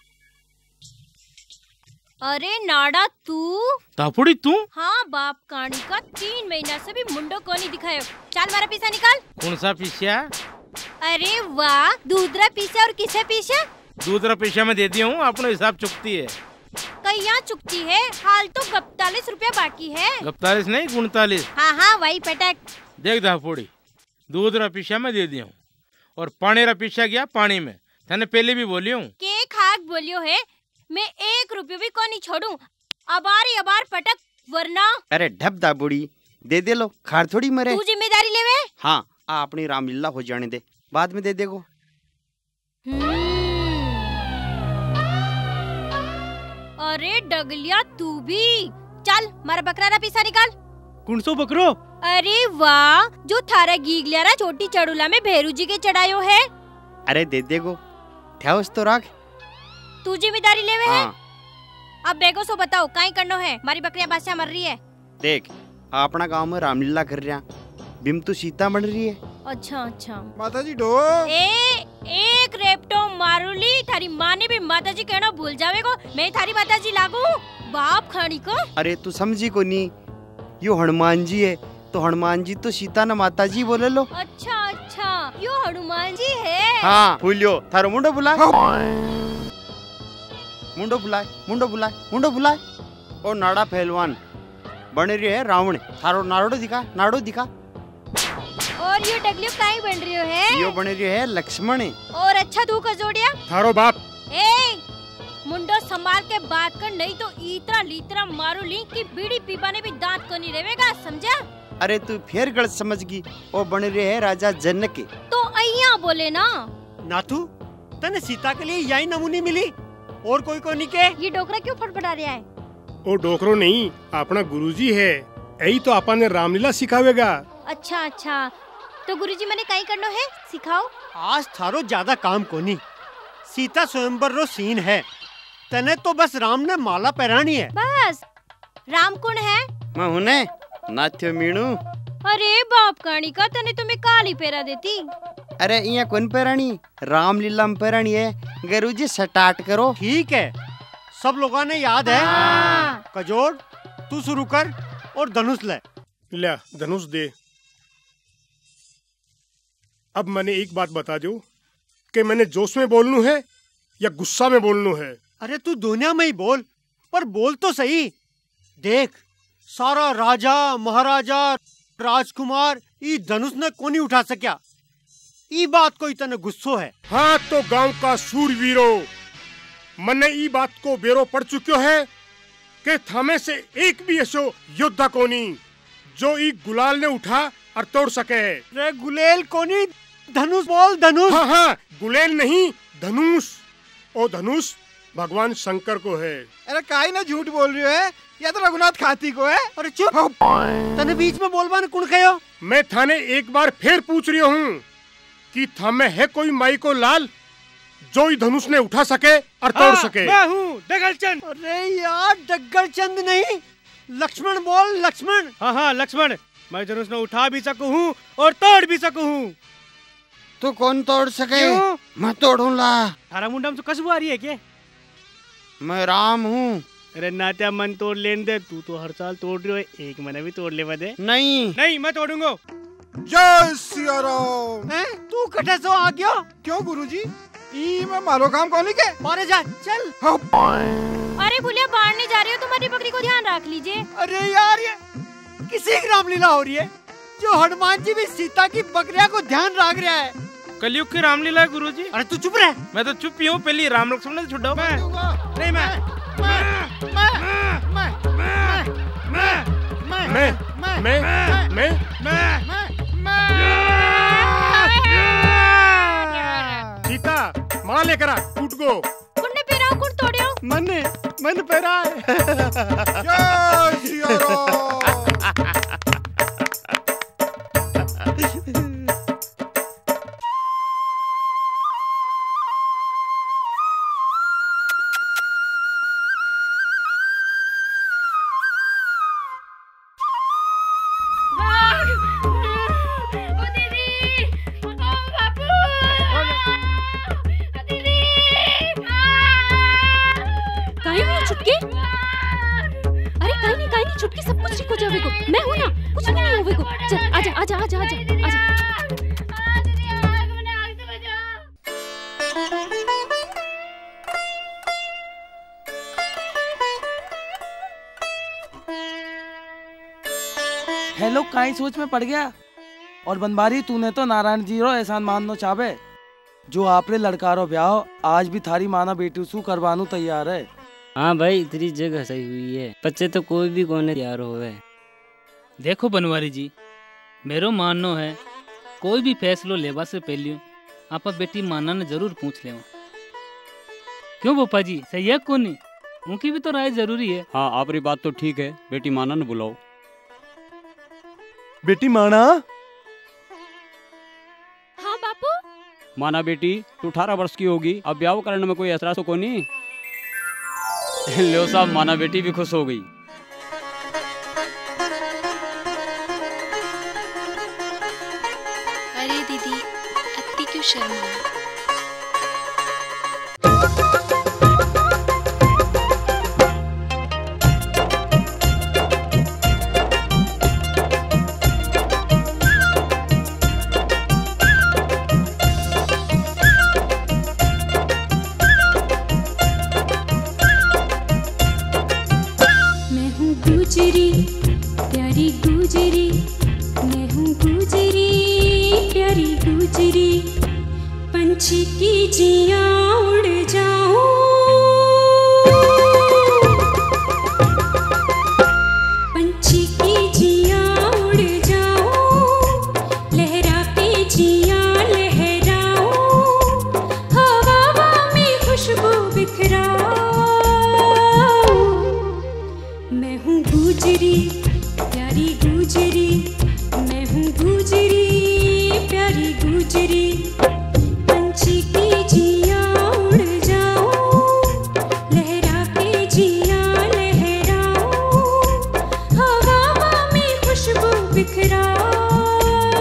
S5: अरे नाड़ा तू?
S13: दापुड़ी तू?
S5: हाँ बाप कानी का, तीन महीना से भी मुंडो को नहीं दिखायो। चल मारा पीसा निकाल।
S13: कौन सा पीछा?
S5: अरे वाह, दूसरा पीछा और किसे पीछा?
S13: दूसरा पीछा में दे दिया हूँ, अपना हिसाब चुकती है।
S5: कई
S6: यहाँ चुकती है, हाल तो गप्तालीस रुपया बाकी है।
S13: गप्तालीस नहीं उनतालीस।
S6: हाँ हाँ वही पटक।
S13: देख दाफोड़ी, दूध रा पीछा में दे दिया हूँ और पानी रा पीछा गया पानी में। थाने पहले भी बोली हूँ
S6: के खाक बोलियो है, मैं एक रुपये भी को नहीं छोड़ू। अबार अबार पटक वरना।
S10: अरे ढप दा बुढ़ी, दे दे लो, खार थोड़ी मरे।
S6: तू जिम्मेदारी लेवे।
S10: हाँ आ अपनी रामलीला हो जाने दे, बाद में दे देगो।
S6: अरे डगलिया तू भी चल, मारा बकरा रा पीसा निकाल।
S3: कौन सो बकरो?
S6: अरे वाह, जो थारा गीगलियारा छोटी चड़ूला में भेरू जी के चढ़ायो है।
S10: अरे दे देगो, ठहस तो रख।
S6: तू जिम्मेदारी लेवे
S10: हाँ।
S6: है। अब बेगो सो बताओ काई करनो है, मारी बकरिया बादशाह मर रही है।
S10: देख अपना गांव में रामलीला कर रहा, बिम तो सीता बन रही है।
S6: अच्छा अच्छा
S11: माता जी डो
S6: ए एक रेपटो मारूली, थारी माँ ने भी माता जी कहना भूल जावे को। मैं थारी माता जी लागू बाप खानी को।
S10: अरे तू समझी को नहीं, यो हनुमान जी है तो हनुमान जी तो सीता न माता जी बोले लो।
S6: अच्छा अच्छा यो हनुमान जी है।
S10: हाँ फूलियो, थारो मुंडो बुलाए, मुंडो बुलाए, मुंडो बुलाए, मुंडो बुलाए। और नाड़ा पहलवान बन रही है रावण, थारो नाड़ो दिखा, नाड़ो दिखा।
S6: और ये डगलियो काई बन रही है?
S10: यो बन रही है लक्ष्मण।
S6: और अच्छा तू का जोड़िया
S17: थारो बाप।
S6: ए मुंडो संभाल के बात कर, नहीं तो इतरा लीतरा मारू ली कि बीड़ी पीपा ने भी दांत को नहीं रहेगा, समझा?
S10: अरे तू फिर गलत समझ गई, वो बन रहे है राजा जनक के।
S6: तो अय्या बोले ना।
S1: नाथू तने सीता के लिए यही नमूनी मिली और कोई को नहीं के?
S6: ये डोकरा क्यों फटफटा रहा है?
S17: ओ डोकरो नहीं, अपना गुरुजी है, यही तो आपा ने रामलीला सिखावेगा।
S6: अच्छा अच्छा, तो गुरुजी मैंने कहीं करनो है, सिखाओ।
S1: आज थारो ज्यादा काम कोनी, सीता स्वयंवर रो सीन है, तने तो बस राम ने माला पहरानी है।
S6: बस राम कौन है?
S10: मैं हुने नाथ्यो मीणू।
S6: अरे बाप कानी का, तने तुम्हें काली पेरा देती।
S10: अरे यहाँ कौन पहरानी, रामलीला में पहरानी है। गुरुजी स्टार्ट करो।
S1: ठीक है, सब लोगों ने याद है। कजोड़ तू शुरू कर और धनुष ले।
S17: ले धनुष दे। अब मैंने एक बात बता दो कि मैंने जोश में बोलनू है या गुस्सा में बोलनू है।
S1: अरे तू दुनिया में ही बोल, पर बोल तो सही। देख सारा राजा महाराजा राजकुमार ई धनुष ने कोनी उठा सकिया, ई बात को इतने गुस्सो है।
S17: हाँ तो गांव का सूरवीरो, मने ई बात को बेरो पड़ चुक्यो है कि थामे से एक भी ऐसो योद्धा कोनी जो ई गुलाल ने उठा और तोड़ सके।
S1: रे गुलेल कोनी, धनुष बोल, धनुष।
S17: हाँ हाँ गुलेल नहीं, धनुष। ओ धनुष भगवान शंकर को है।
S11: अरे काई ना झूठ बोल रही है, या तो रघुनाथ खाती को है।
S1: अरे चुप, तने बीच में बोलबा ने कुण कहो?
S17: मैं थाने एक बार फिर पूछ रही हूँ कि थामे है कोई माई को लाल जो ई धनुष ने उठा सके और तोड़ सके?
S3: मैं हूँ डगलचंद।
S1: अरे यार डगलचंद नहीं, लक्ष्मण बोल, लक्ष्मण।
S3: हाँ हाँ लक्ष्मण, मैं धनुष ने उठा भी सकूँ हूँ और तोड़ भी सकूँ हूँ।
S10: तो कौन तोड़ सके? मैं तोड़ूंगा।
S3: थारा मुंडा में तो खुशबू आ रही है क्या?
S10: मैं राम हूँ।
S3: अरे नात्या मन तोड़ लेने दे, तू तो हर साल तोड़ रही हो, एक महीना भी तोड़ ले दे।
S10: नहीं
S3: नहीं मैं तोड़ूंगा।
S11: जय सिया राम।
S1: तू कटे सो आ गया?
S11: क्यों गुरुजी? ई मैं मारो काम कौन के?
S1: मारे जा चल।
S6: अरे भूलिया बाहर नहीं जा रही हो, तुम्हारी बकरी को ध्यान रख लीजिए।
S1: अरे यार ये किसी की रामलीला हो रही है जो हनुमान जी भी सीता की बकरिया को ध्यान रख रहा है।
S13: कलयुग की रामलीला है गुरुजी।
S1: अरे तू चुप रह।
S13: मैं तो चुप ही हूँ, पहले राम लक्ष्मण ने छुड़ाओ।
S3: मैं नहीं मैं
S17: मैं मैं मैं मैं सीता माला लेकर आ, टूट गो।
S6: कुन्ने पेराओ, कुन तोड़ियो?
S1: मन्ने मन पेरा है।
S11: जय सिया राम।
S4: छुटकी सब कुछ ठीक हो जाएगा। मैं हूँ ना, कुछ भी नहीं होगा। चल आजा आजा आजा आजा आजा।
S9: हेलो काई सोच में पड़ गया। और बनबारी तूने तो नारायण जी रो एहसान माननो चाहे जो आपरे लड़कारो ब्याह आज भी थारी माना बेटी सु करवानू तैयार है।
S8: हाँ भाई इतनी जगह सही हुई है, बच्चे तो कोई भी कोने तैयार होवे।
S15: देखो बनवारी जी, मेरो माननो है कोई भी फैसलो लेवा से पहले आपा बेटी माना ने जरूर पूछ ले। क्यों पप्पा जी, सही है कौन नहीं? उनकी भी तो राय जरूरी है।
S2: हाँ आपकी बात तो ठीक है, बेटी माना ने बुलाओ।
S23: बेटी माना।
S4: हाँ बापू।
S2: माना बेटी तू अठारह वर्ष की होगी, अब ब्याह करने में कोई ऐतराज तो को नहीं। लो साहब, माना बेटी भी खुश हो गई।
S24: अरे दीदी अत्ती क्यों शर्मा?
S25: गुजरी प्यारी गुजरी, मैं हूँ गुजरी प्यारी गुजरी, पंछी की जिया उड़ जाऊं, पंछी की जिया उड़ जाऊं, लहरा के जिया लहराऊं, हवा में खुशबू बिखराऊं। मैं हूँ गुजरी प्यारी गुजरी, मैं हूँ गुजरी प्यारी गुजरी, पंछी की जिया उड़ जाऊं, लहरा के जिया लहराऊं, हवा में खुशबू बिखराऊं।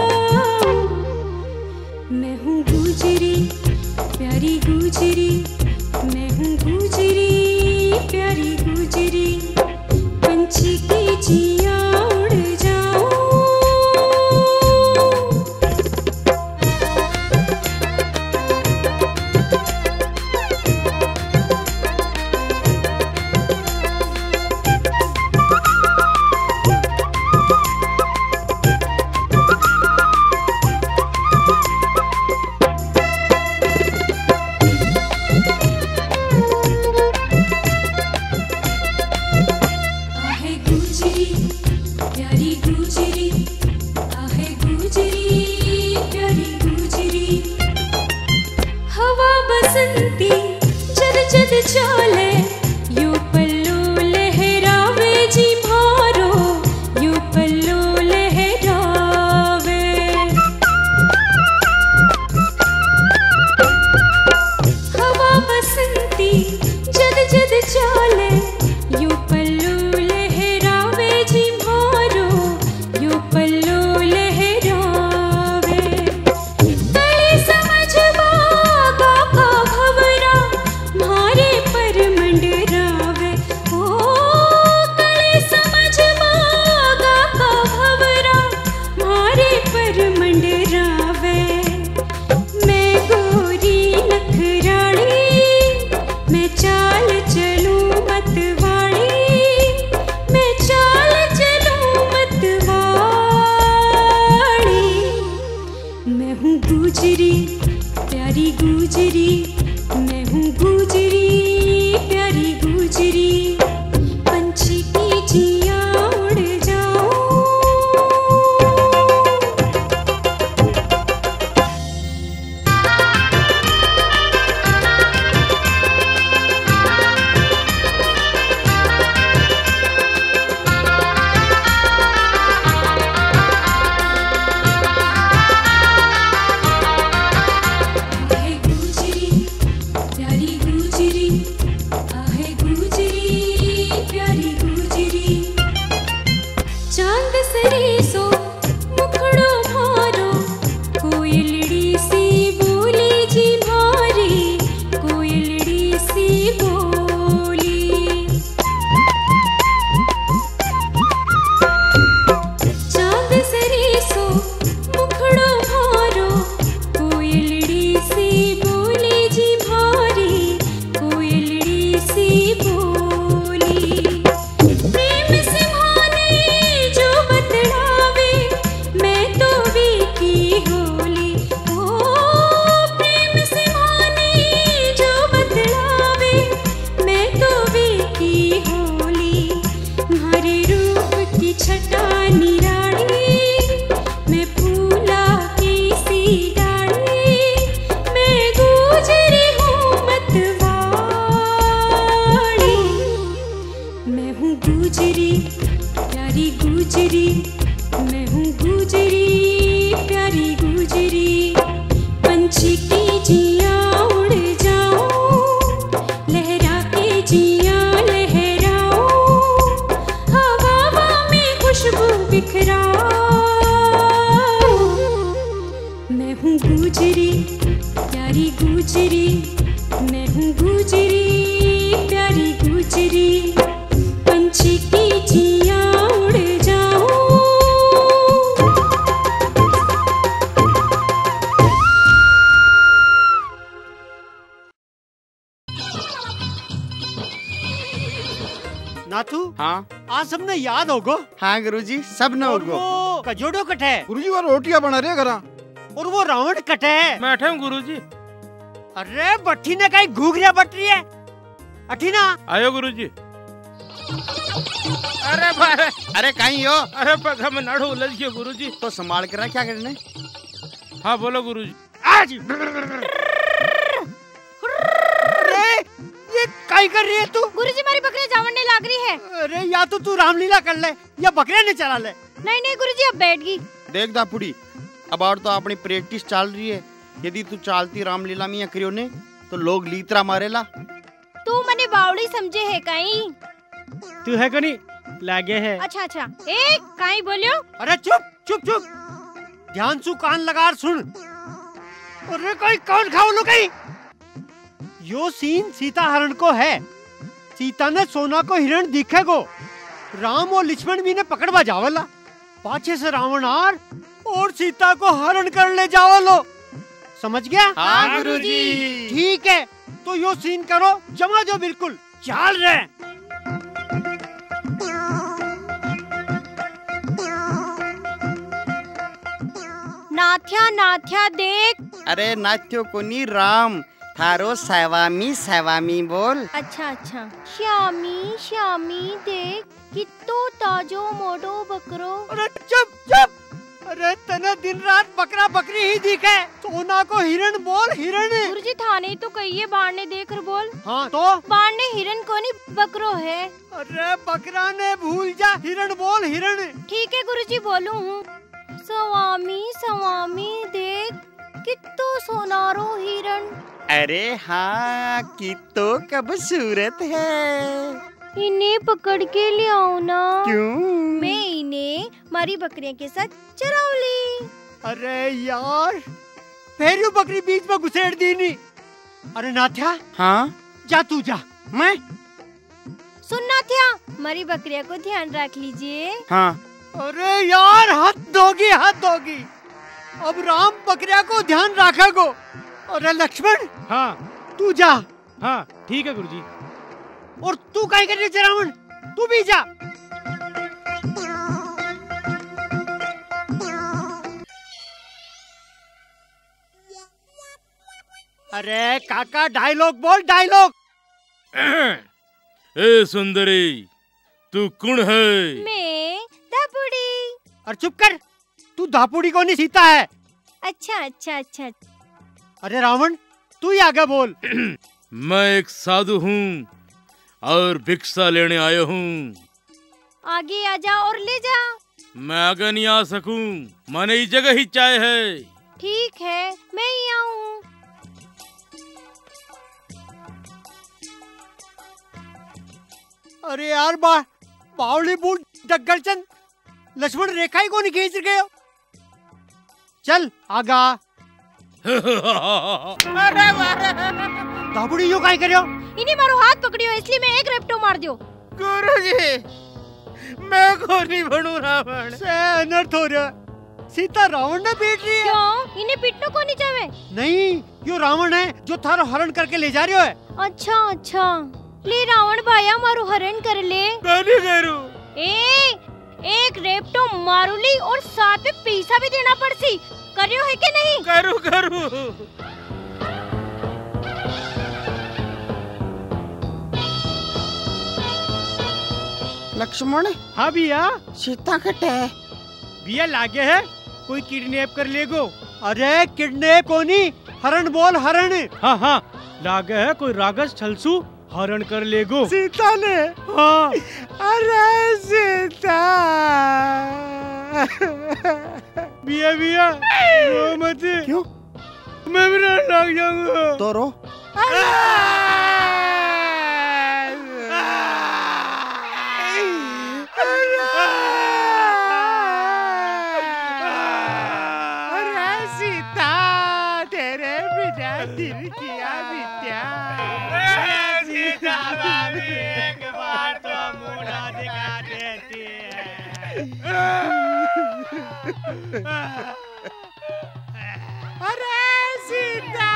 S25: मैं हूँ गुजरी प्यारी गुजरी, मैं हूँ गुजरी प्यारी गुजरी, पंछी की जिया उड़ जाऊं। चले यू पल्लू लहरावे जी मारो, यू पल्लू लहरावे, हवा बसंती जद जद चले यू पल्लू लहरावे जी मारो, यू पल्लू लहरावे, तले समझ बागा का भवरा मारे पर
S1: नाथू।
S10: हाँ
S1: आज सबने याद होगो।
S10: हाँ गुरुजी सब न होगो।
S1: वो कजोड़ो कट है
S11: गुरुजी वो रोटियां बना रहे घरा।
S1: और वो रावण कट है।
S13: बैठे हूँ गुरुजी।
S1: अरे बट्टी ने कहीं घूघरिया बट रही है। अठीना
S13: आयो गुरुजी। अरे बारे
S10: अरे कहीं हो।
S13: अरे पगा में नाड़ू उलझ गया गुरुजी।
S10: तो संभाल के रहा क्या करने।
S13: हाँ बोलो गुरुजी।
S1: आज अरे ये काई कर रही है तू।
S6: गुरुजी हमारी बकरियां जावड़ने लग रही है।
S1: अरे या तो तू रामलीला कर ले या बकरियां नहीं चला ले।
S6: नहीं नहीं गुरुजी अब बैठ गई।
S10: देख दापुड़ी अब और तो अपनी प्रैक्टिस चल रही है। यदि तू चालती रामलीला में या करियो ने तो लोग लीतरा मारेला।
S6: तू मने बावड़ी समझे है कहीं।
S3: तू है कनी लागे है।
S6: अच्छा अच्छा ए कहीं बोलियो।
S1: अरे चुप चुप चुप ध्यान सु कान लगा सुन। अरे कोई कौन खाओ लो कहीं। यो सीन सीता हरण को है। सीता ने सोना को हिरण दिखे को राम और लक्ष्मण भी ने पकड़वा जावला। पाछे से रावण आर और सीता को हरण कर ले जावलो। समझ गया।
S10: हाँ गुरुजी।
S1: ठीक है तो यो सीन करो जमा दो बिल्कुल चाल रहे।
S6: नाथ्या नाथ्या देख।
S10: अरे नाथ्यो कोनी राम थारो सैवामी सैवामी बोल।
S6: अच्छा अच्छा श्यामी श्यामी देख कितो ताजो मोटो बकरो।
S1: अरे चुप चुप। अरे तने दिन रात बकरा बकरी ही दिखे। सोना को हिरण बोल हिरण।
S6: गुरुजी थाने तो कहिए बाण ने देख कर बोल।
S1: हाँ तो
S6: बाण ने हिरण को नहीं बकरो है।
S1: अरे बकरा ने भूल जा हिरण बोल हिरण।
S6: ठीक है गुरुजी बोलू हूँ। स्वामी स्वामी देख कितो सोनारो हिरण।
S10: अरे हाँ कितो कब सूरत है।
S6: इन्हें पकड़ के ले आओ ना।
S10: क्यों?
S6: मैं इन्हें मारी बकरियों के साथ चराऊली।
S1: अरे यार फिर यू बकरी बीच में घुसेड़ दी नहीं। अरे नाथ्या।
S10: हाँ
S1: जा तू जा।
S10: मैं
S6: सुन नाथ्या मारी बकरियों को ध्यान रख लीजिए।
S10: हाँ।
S1: अरे यार हद दोगी हद दोगी। अब राम बकरिया को ध्यान रखा को। अरे लक्ष्मण।
S3: हाँ
S1: तू जा।
S3: हाँ ठीक है गुरुजी।
S1: और तू काय कर रही है रावण तू भी जा। अरे काका डायलॉग बोल डायलॉग।
S13: ए सुंदरी तू कौन है।
S6: मैं दापुड़ी।
S1: और चुप कर तू दापुड़ी को नहीं सीता है।
S6: अच्छा अच्छा अच्छा।
S1: अरे रावण तू ही आगे बोल।
S13: मैं एक साधु हूँ और भिक्षा लेने आया हूँ।
S6: आगे आ जा और ले जा।
S13: मैं आगे नहीं आ सकूं मैंने इस जगह ही चाय है।
S6: ठीक है मैं ही आऊँ।
S1: अरे यार बा बावली बूट डग्गरचंद लक्ष्मण रेखा ही को नहीं खींच गए। चल आगा।
S6: अरे
S1: दापुड़ी यो काय करियो।
S6: इन्हीं मारो हाथ पकड़ियो इसलिए मैं एक रेप्टो मार दियो।
S13: गुरुजी मैं को नहीं बनू रावण
S1: से अनर्थ हो रहा। सीता रावण ने पीट रही है।
S6: क्यों इन्हें पीटने को नहीं चाहे।
S1: नहीं यो रावण है जो थारो हरण करके ले जा रही है।
S6: अच्छा अच्छा ले रावण भाया मारो हरण कर ले।
S13: नहीं करू।
S6: ए एक रेप्टो मारूली और साथ में पैसा भी देना पड़सी। करियो है कि नहीं।
S13: करू करू।
S10: लक्ष्मण।
S3: हाँ भैया।
S10: सीता कटे है
S3: भैया लागे है कोई किडनैप कर लेगो।
S1: अरे किडनैप कोनी हरण बोल हरण।
S3: हाँ हाँ लागे है कोई रागस छलसू हरण कर लेगो।
S1: सीता ने।
S3: हाँ।
S1: अरे सीता।
S3: भैया भैया रो मत।
S10: क्यों?
S3: मैं भी लग जाऊंगा।
S10: तो रो।
S1: दिल किया विद्या। सीता भाभी एक बार तो मुड़ा दिखा देती है। अरे सीता।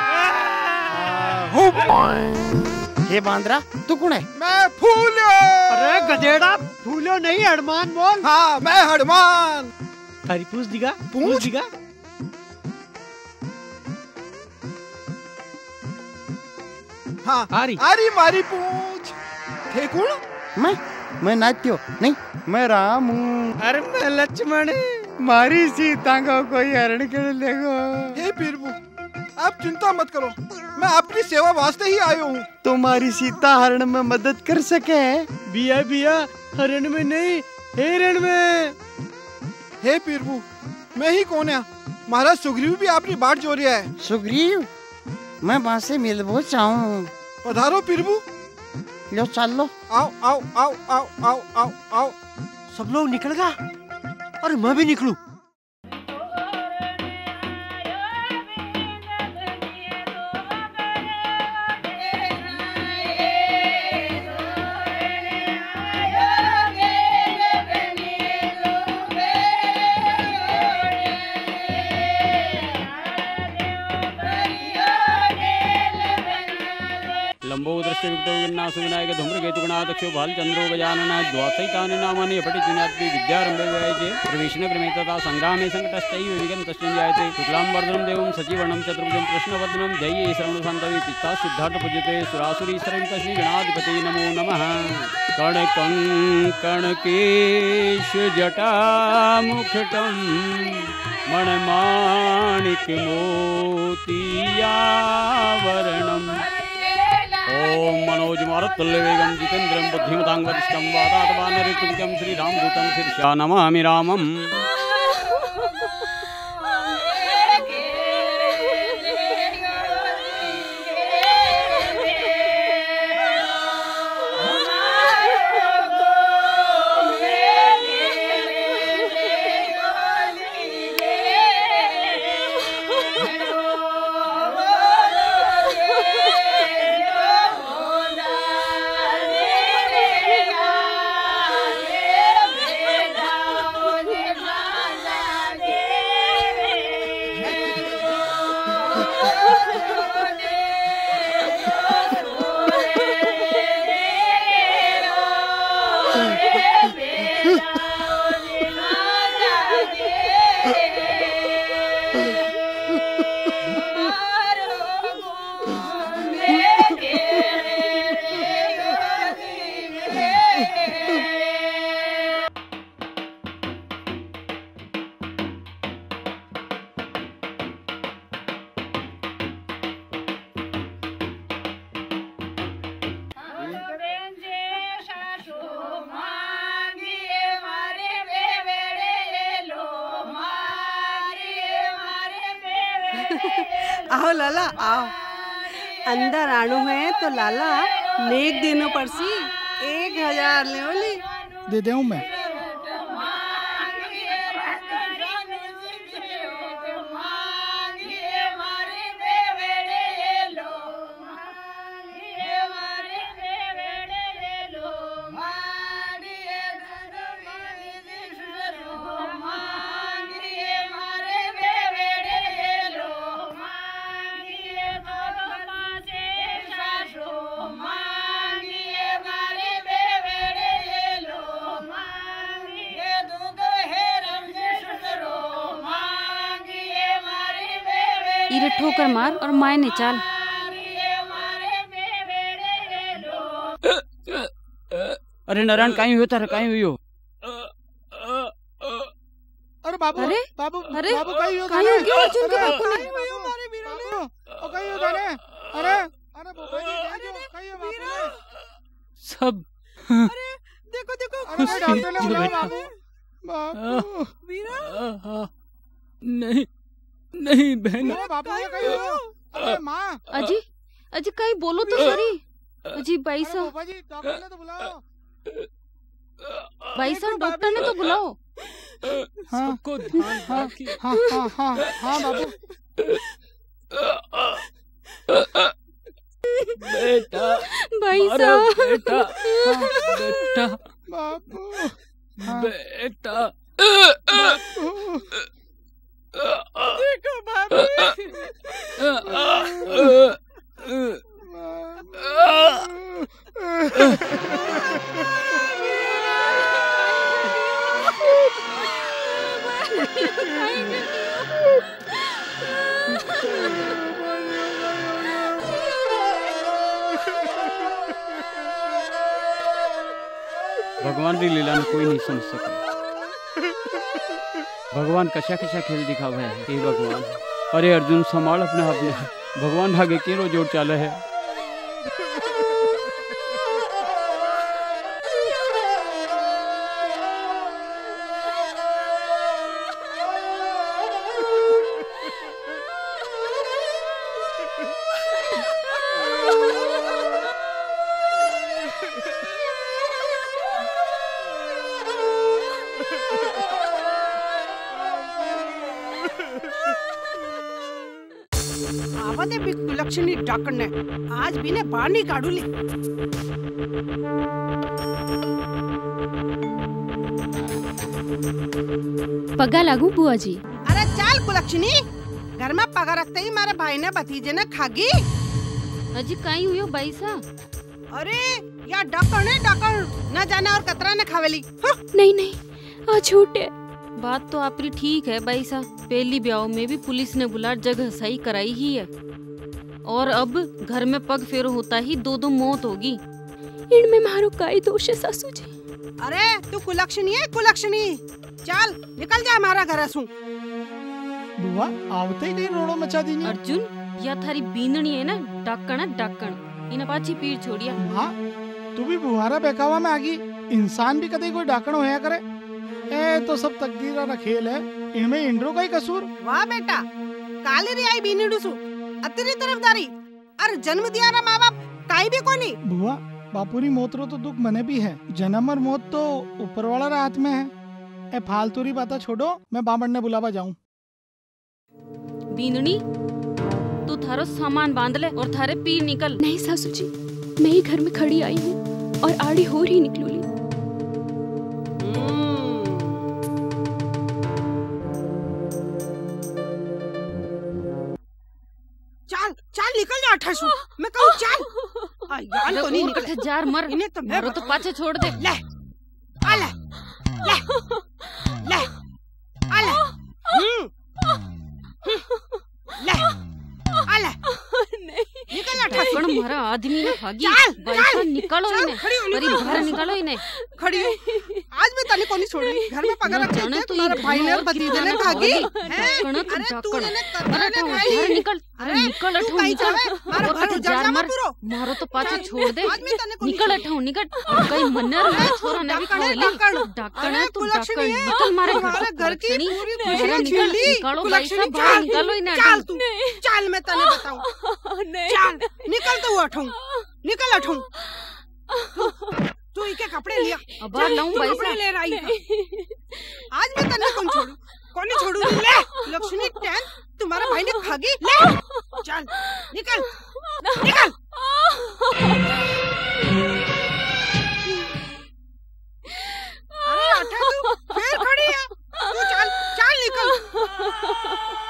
S10: हे बांद्रा तू कौन है।
S11: मैं फूल।
S1: अरे गधेड़ा भूलो नहीं, हनुमान बोल।
S22: हाँ मैं हनुमान।
S3: थारी पूछ दिगा,
S22: पूछ
S3: दिगा।
S22: हाँ
S3: आरी
S22: आरी मारी पूछ। थे कौन?
S10: मैं मैं नाट्यो नहीं, मैं राम हूँ।
S3: अरे मैं लक्ष्मण।
S10: मारी सीता को कोई हरण कर लेगा।
S22: हे प्रभु आप चिंता मत करो, मैं आपकी सेवा वास्ते ही आया हूँ।
S10: तुम्हारी सीता हरण में मदद कर सके?
S3: बिया बिया हरण में नहीं, हिरण में।
S22: हे प्रभु मैं ही कौन है? महाराज सुग्रीव भी अपनी बाट जो रहा है।
S10: सुग्रीव मैं वहाँ से मिलबो चाहूँ।
S22: पधारो प्रभु।
S10: लो चल लो।
S22: आओ आओ आओ आओ आओ आओ आओ।
S1: सब लोग निकल गया और मैं भी निकलूं।
S2: लंबो दृष्टि विक्तो विन्नासु विनायक धूम्रकेतु गणाध्यक्षो भालचंद्रो गजानन द्वासैतानि नामानि अपठितुनात्ति विद्यारंभे व्यायते प्रवेशने क्रमेतथा संग्रामे संकटस्तैव विघ्नस्तस्मिन् जायते शुक्लांबरधरं देवं सचिवर्णं चतुर्भुजं कृष्णवदनं जये श्रवणशान्तये पिता सिद्धार्थ पूज्यते सुरासुरीश्वरं तस्मै गणाधिपते नमो नमः। कणकङ्कणकेषु जटामुकुटं मणिमाणिक्यमोतियावरणम् ओम मनोज मारुतुल्यवेगं जितेन्द्रं बुद्धिमतां वरिष्ठं वातात्मानरितुल्यं श्रीरामदूतं शीर्षा नमामि रामम्।
S7: आओ लाला आओ, अंदर आणु है तो लाला नेक दिनों पर सी एक हजार ले ओली
S22: दे दे मैं।
S4: इरे ठोकर मार और माय ने चाल।
S2: अरे नारायण कहीं हुई तारा कहीं हुई हो?
S22: अरे बाबू
S4: अरे
S22: बाबू
S4: अरे
S22: बाबू कहीं हो
S4: कहीं हो गया अर्जुन के बापू ने।
S22: कहीं हो जाने। अरे अरे बाबू जी कहीं हो बापू ने।
S15: सब
S22: अरे देखो देखो अरे डॉक्टर ने बुलाया बाबू। बाबू
S15: वीरा नहीं नहीं बहन।
S22: बाबू ये कहीं हो? अरे माँ
S4: अजी अजी कहीं बोलो तो सही। अजी भाई साहब
S22: बाबा जी डॉक्टर ने तो बुलाओ।
S4: भाई साहब डॉक्टर ने तो बुलाओ।
S22: हाँ
S15: सबको ध्यान
S22: हाँ हाँ हाँ हाँ हाँ बाबू।
S15: बेटा
S4: भाई
S15: मारो
S4: साहब
S15: बेटा बेटा
S22: बाबू
S15: बेटा
S22: देखो बाबू।
S2: भगवान की लीला में कोई नहीं समझ सके। भगवान कशा कशा खेल दिखावा है हे भगवान। अरे अर्जुन संभाल अपने आप में, भगवान भागे केरो जोर चाले है।
S7: आवते भी कुलक्षणी डाकणने आज भी ने बाहर नहीं काढूली।
S4: पगा लागू बुआ जी।
S7: अरे चल कुलक्षणी, घर में पगा रखते ही मारे भाई ने भतीजे ने खागी।
S4: अजी काई हुयो भाई सा?
S7: अरे या डाकण है डाकण, न जाने और कतरा ने खावेली। हाँ?
S4: नहीं नहीं आ छूटे। बात तो आपकी ठीक है भाई सा, पहली ब्याह में भी पुलिस ने बुला जगह सही कराई ही है, और अब घर में पग फेरो होता ही दो दो मौत होगी।
S21: इनमें मारो काई दोष है सासू जी।
S7: अरे तू कुलक्षणी है कुलक्षणी, चल निकल जा हमारा घर असू।
S12: बुआ आवते ही नहीं रोड़ो मचा दीनी।
S4: अर्जुन या थारी बींदनी है ना, डाकण डाकण इन पाछी पीर छोड़िया।
S12: हाँ तू भी बुहारा बेकावा में आगी, इंसान भी कदे कोई डाकण होया करे। ए तो सब तकदीर का खेल है, इनमें इंद्रो का ही कसूर।
S7: वाह बेटा, काली री आई बीनीडुसु अतरी तरफदारी, अरे जन्म दिया ना माँ बाप काई भी कोनी।
S12: बुआ बापूरी मौत रो तो दुख मने भी है, जन्म और मौत तो ऊपर वाला रे हाथ में है। ए फालतूरी बातें छोड़ो, मैं बामण ने बुलावा जाऊं।
S4: बींदनी तू थारो सामान बांध ले और थारे पीर निकल।
S21: नहीं सासू जी, मैं ही घर में खड़ी आई हूँ और आड़ी हो रही निकलूली।
S7: चल चल निकल जा अठासू, मैं कहूँ चल। यार तो नहीं निकल
S4: जार मर,
S7: इन्हें तो
S4: मारो तो पाछे छोड़ दे।
S7: ले आ ले ले ले आ ले ले आ ले निकल अठासू।
S4: डाकण मारा आदमी ने भागी।
S7: चल
S4: निकालो इन्हें, परी बाहर निकालो इन्हें।
S7: खड़ी आज मैं तने को नहीं छोड़ी, घर में पगा रख जाने तो तुम्हारे भाई ने भतीजे ने खागी।
S4: डाकण
S7: अरे तू ने
S4: अरे
S7: कतरा ने खाई।
S4: बाहर निकल, अरे निकल अठो निकल,
S7: मारो घर
S4: जार मर, मारो तो पाछे छोड़ दे। निकल अठो निकल, कहीं मन्नर में छोरा ने भी खावे ले। डाकण है तू, डाकण निकल मारे
S7: घर की पूरी खुशियां
S4: निकल,
S7: छीन ली।
S4: निकालो भाई साहब, बाहर निकालो इन्हें।
S7: चल तू चल, मैं तने बताऊं। चल निकल तू अठो, निकल अठो। तू इके कपड़े लिया,
S4: अब लाऊं भाई साहब
S7: ले रही आज मैं तने कौन छोड़ू, कौन नहीं छोड़ू। ले लक्ष्मी टैन तुम्हारा भाई ने खागी। ले चल निकल निकल। अरे अठा तू फिर खड़ी है, तू चल चल निकल।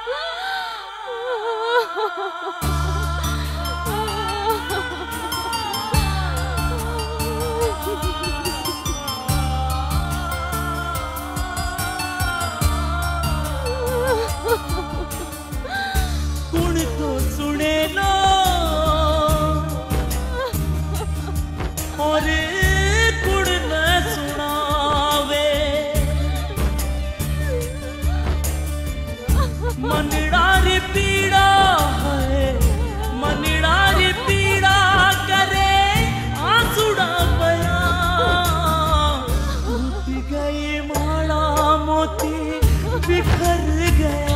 S14: कुण तो सुने लो और कुण न सुनावे, मनड़ा रे पीड़ा है, मनड़ा रे पीड़ा करे आंसुड़ा बया। टूट गए माड़ा मोती बिखर गया,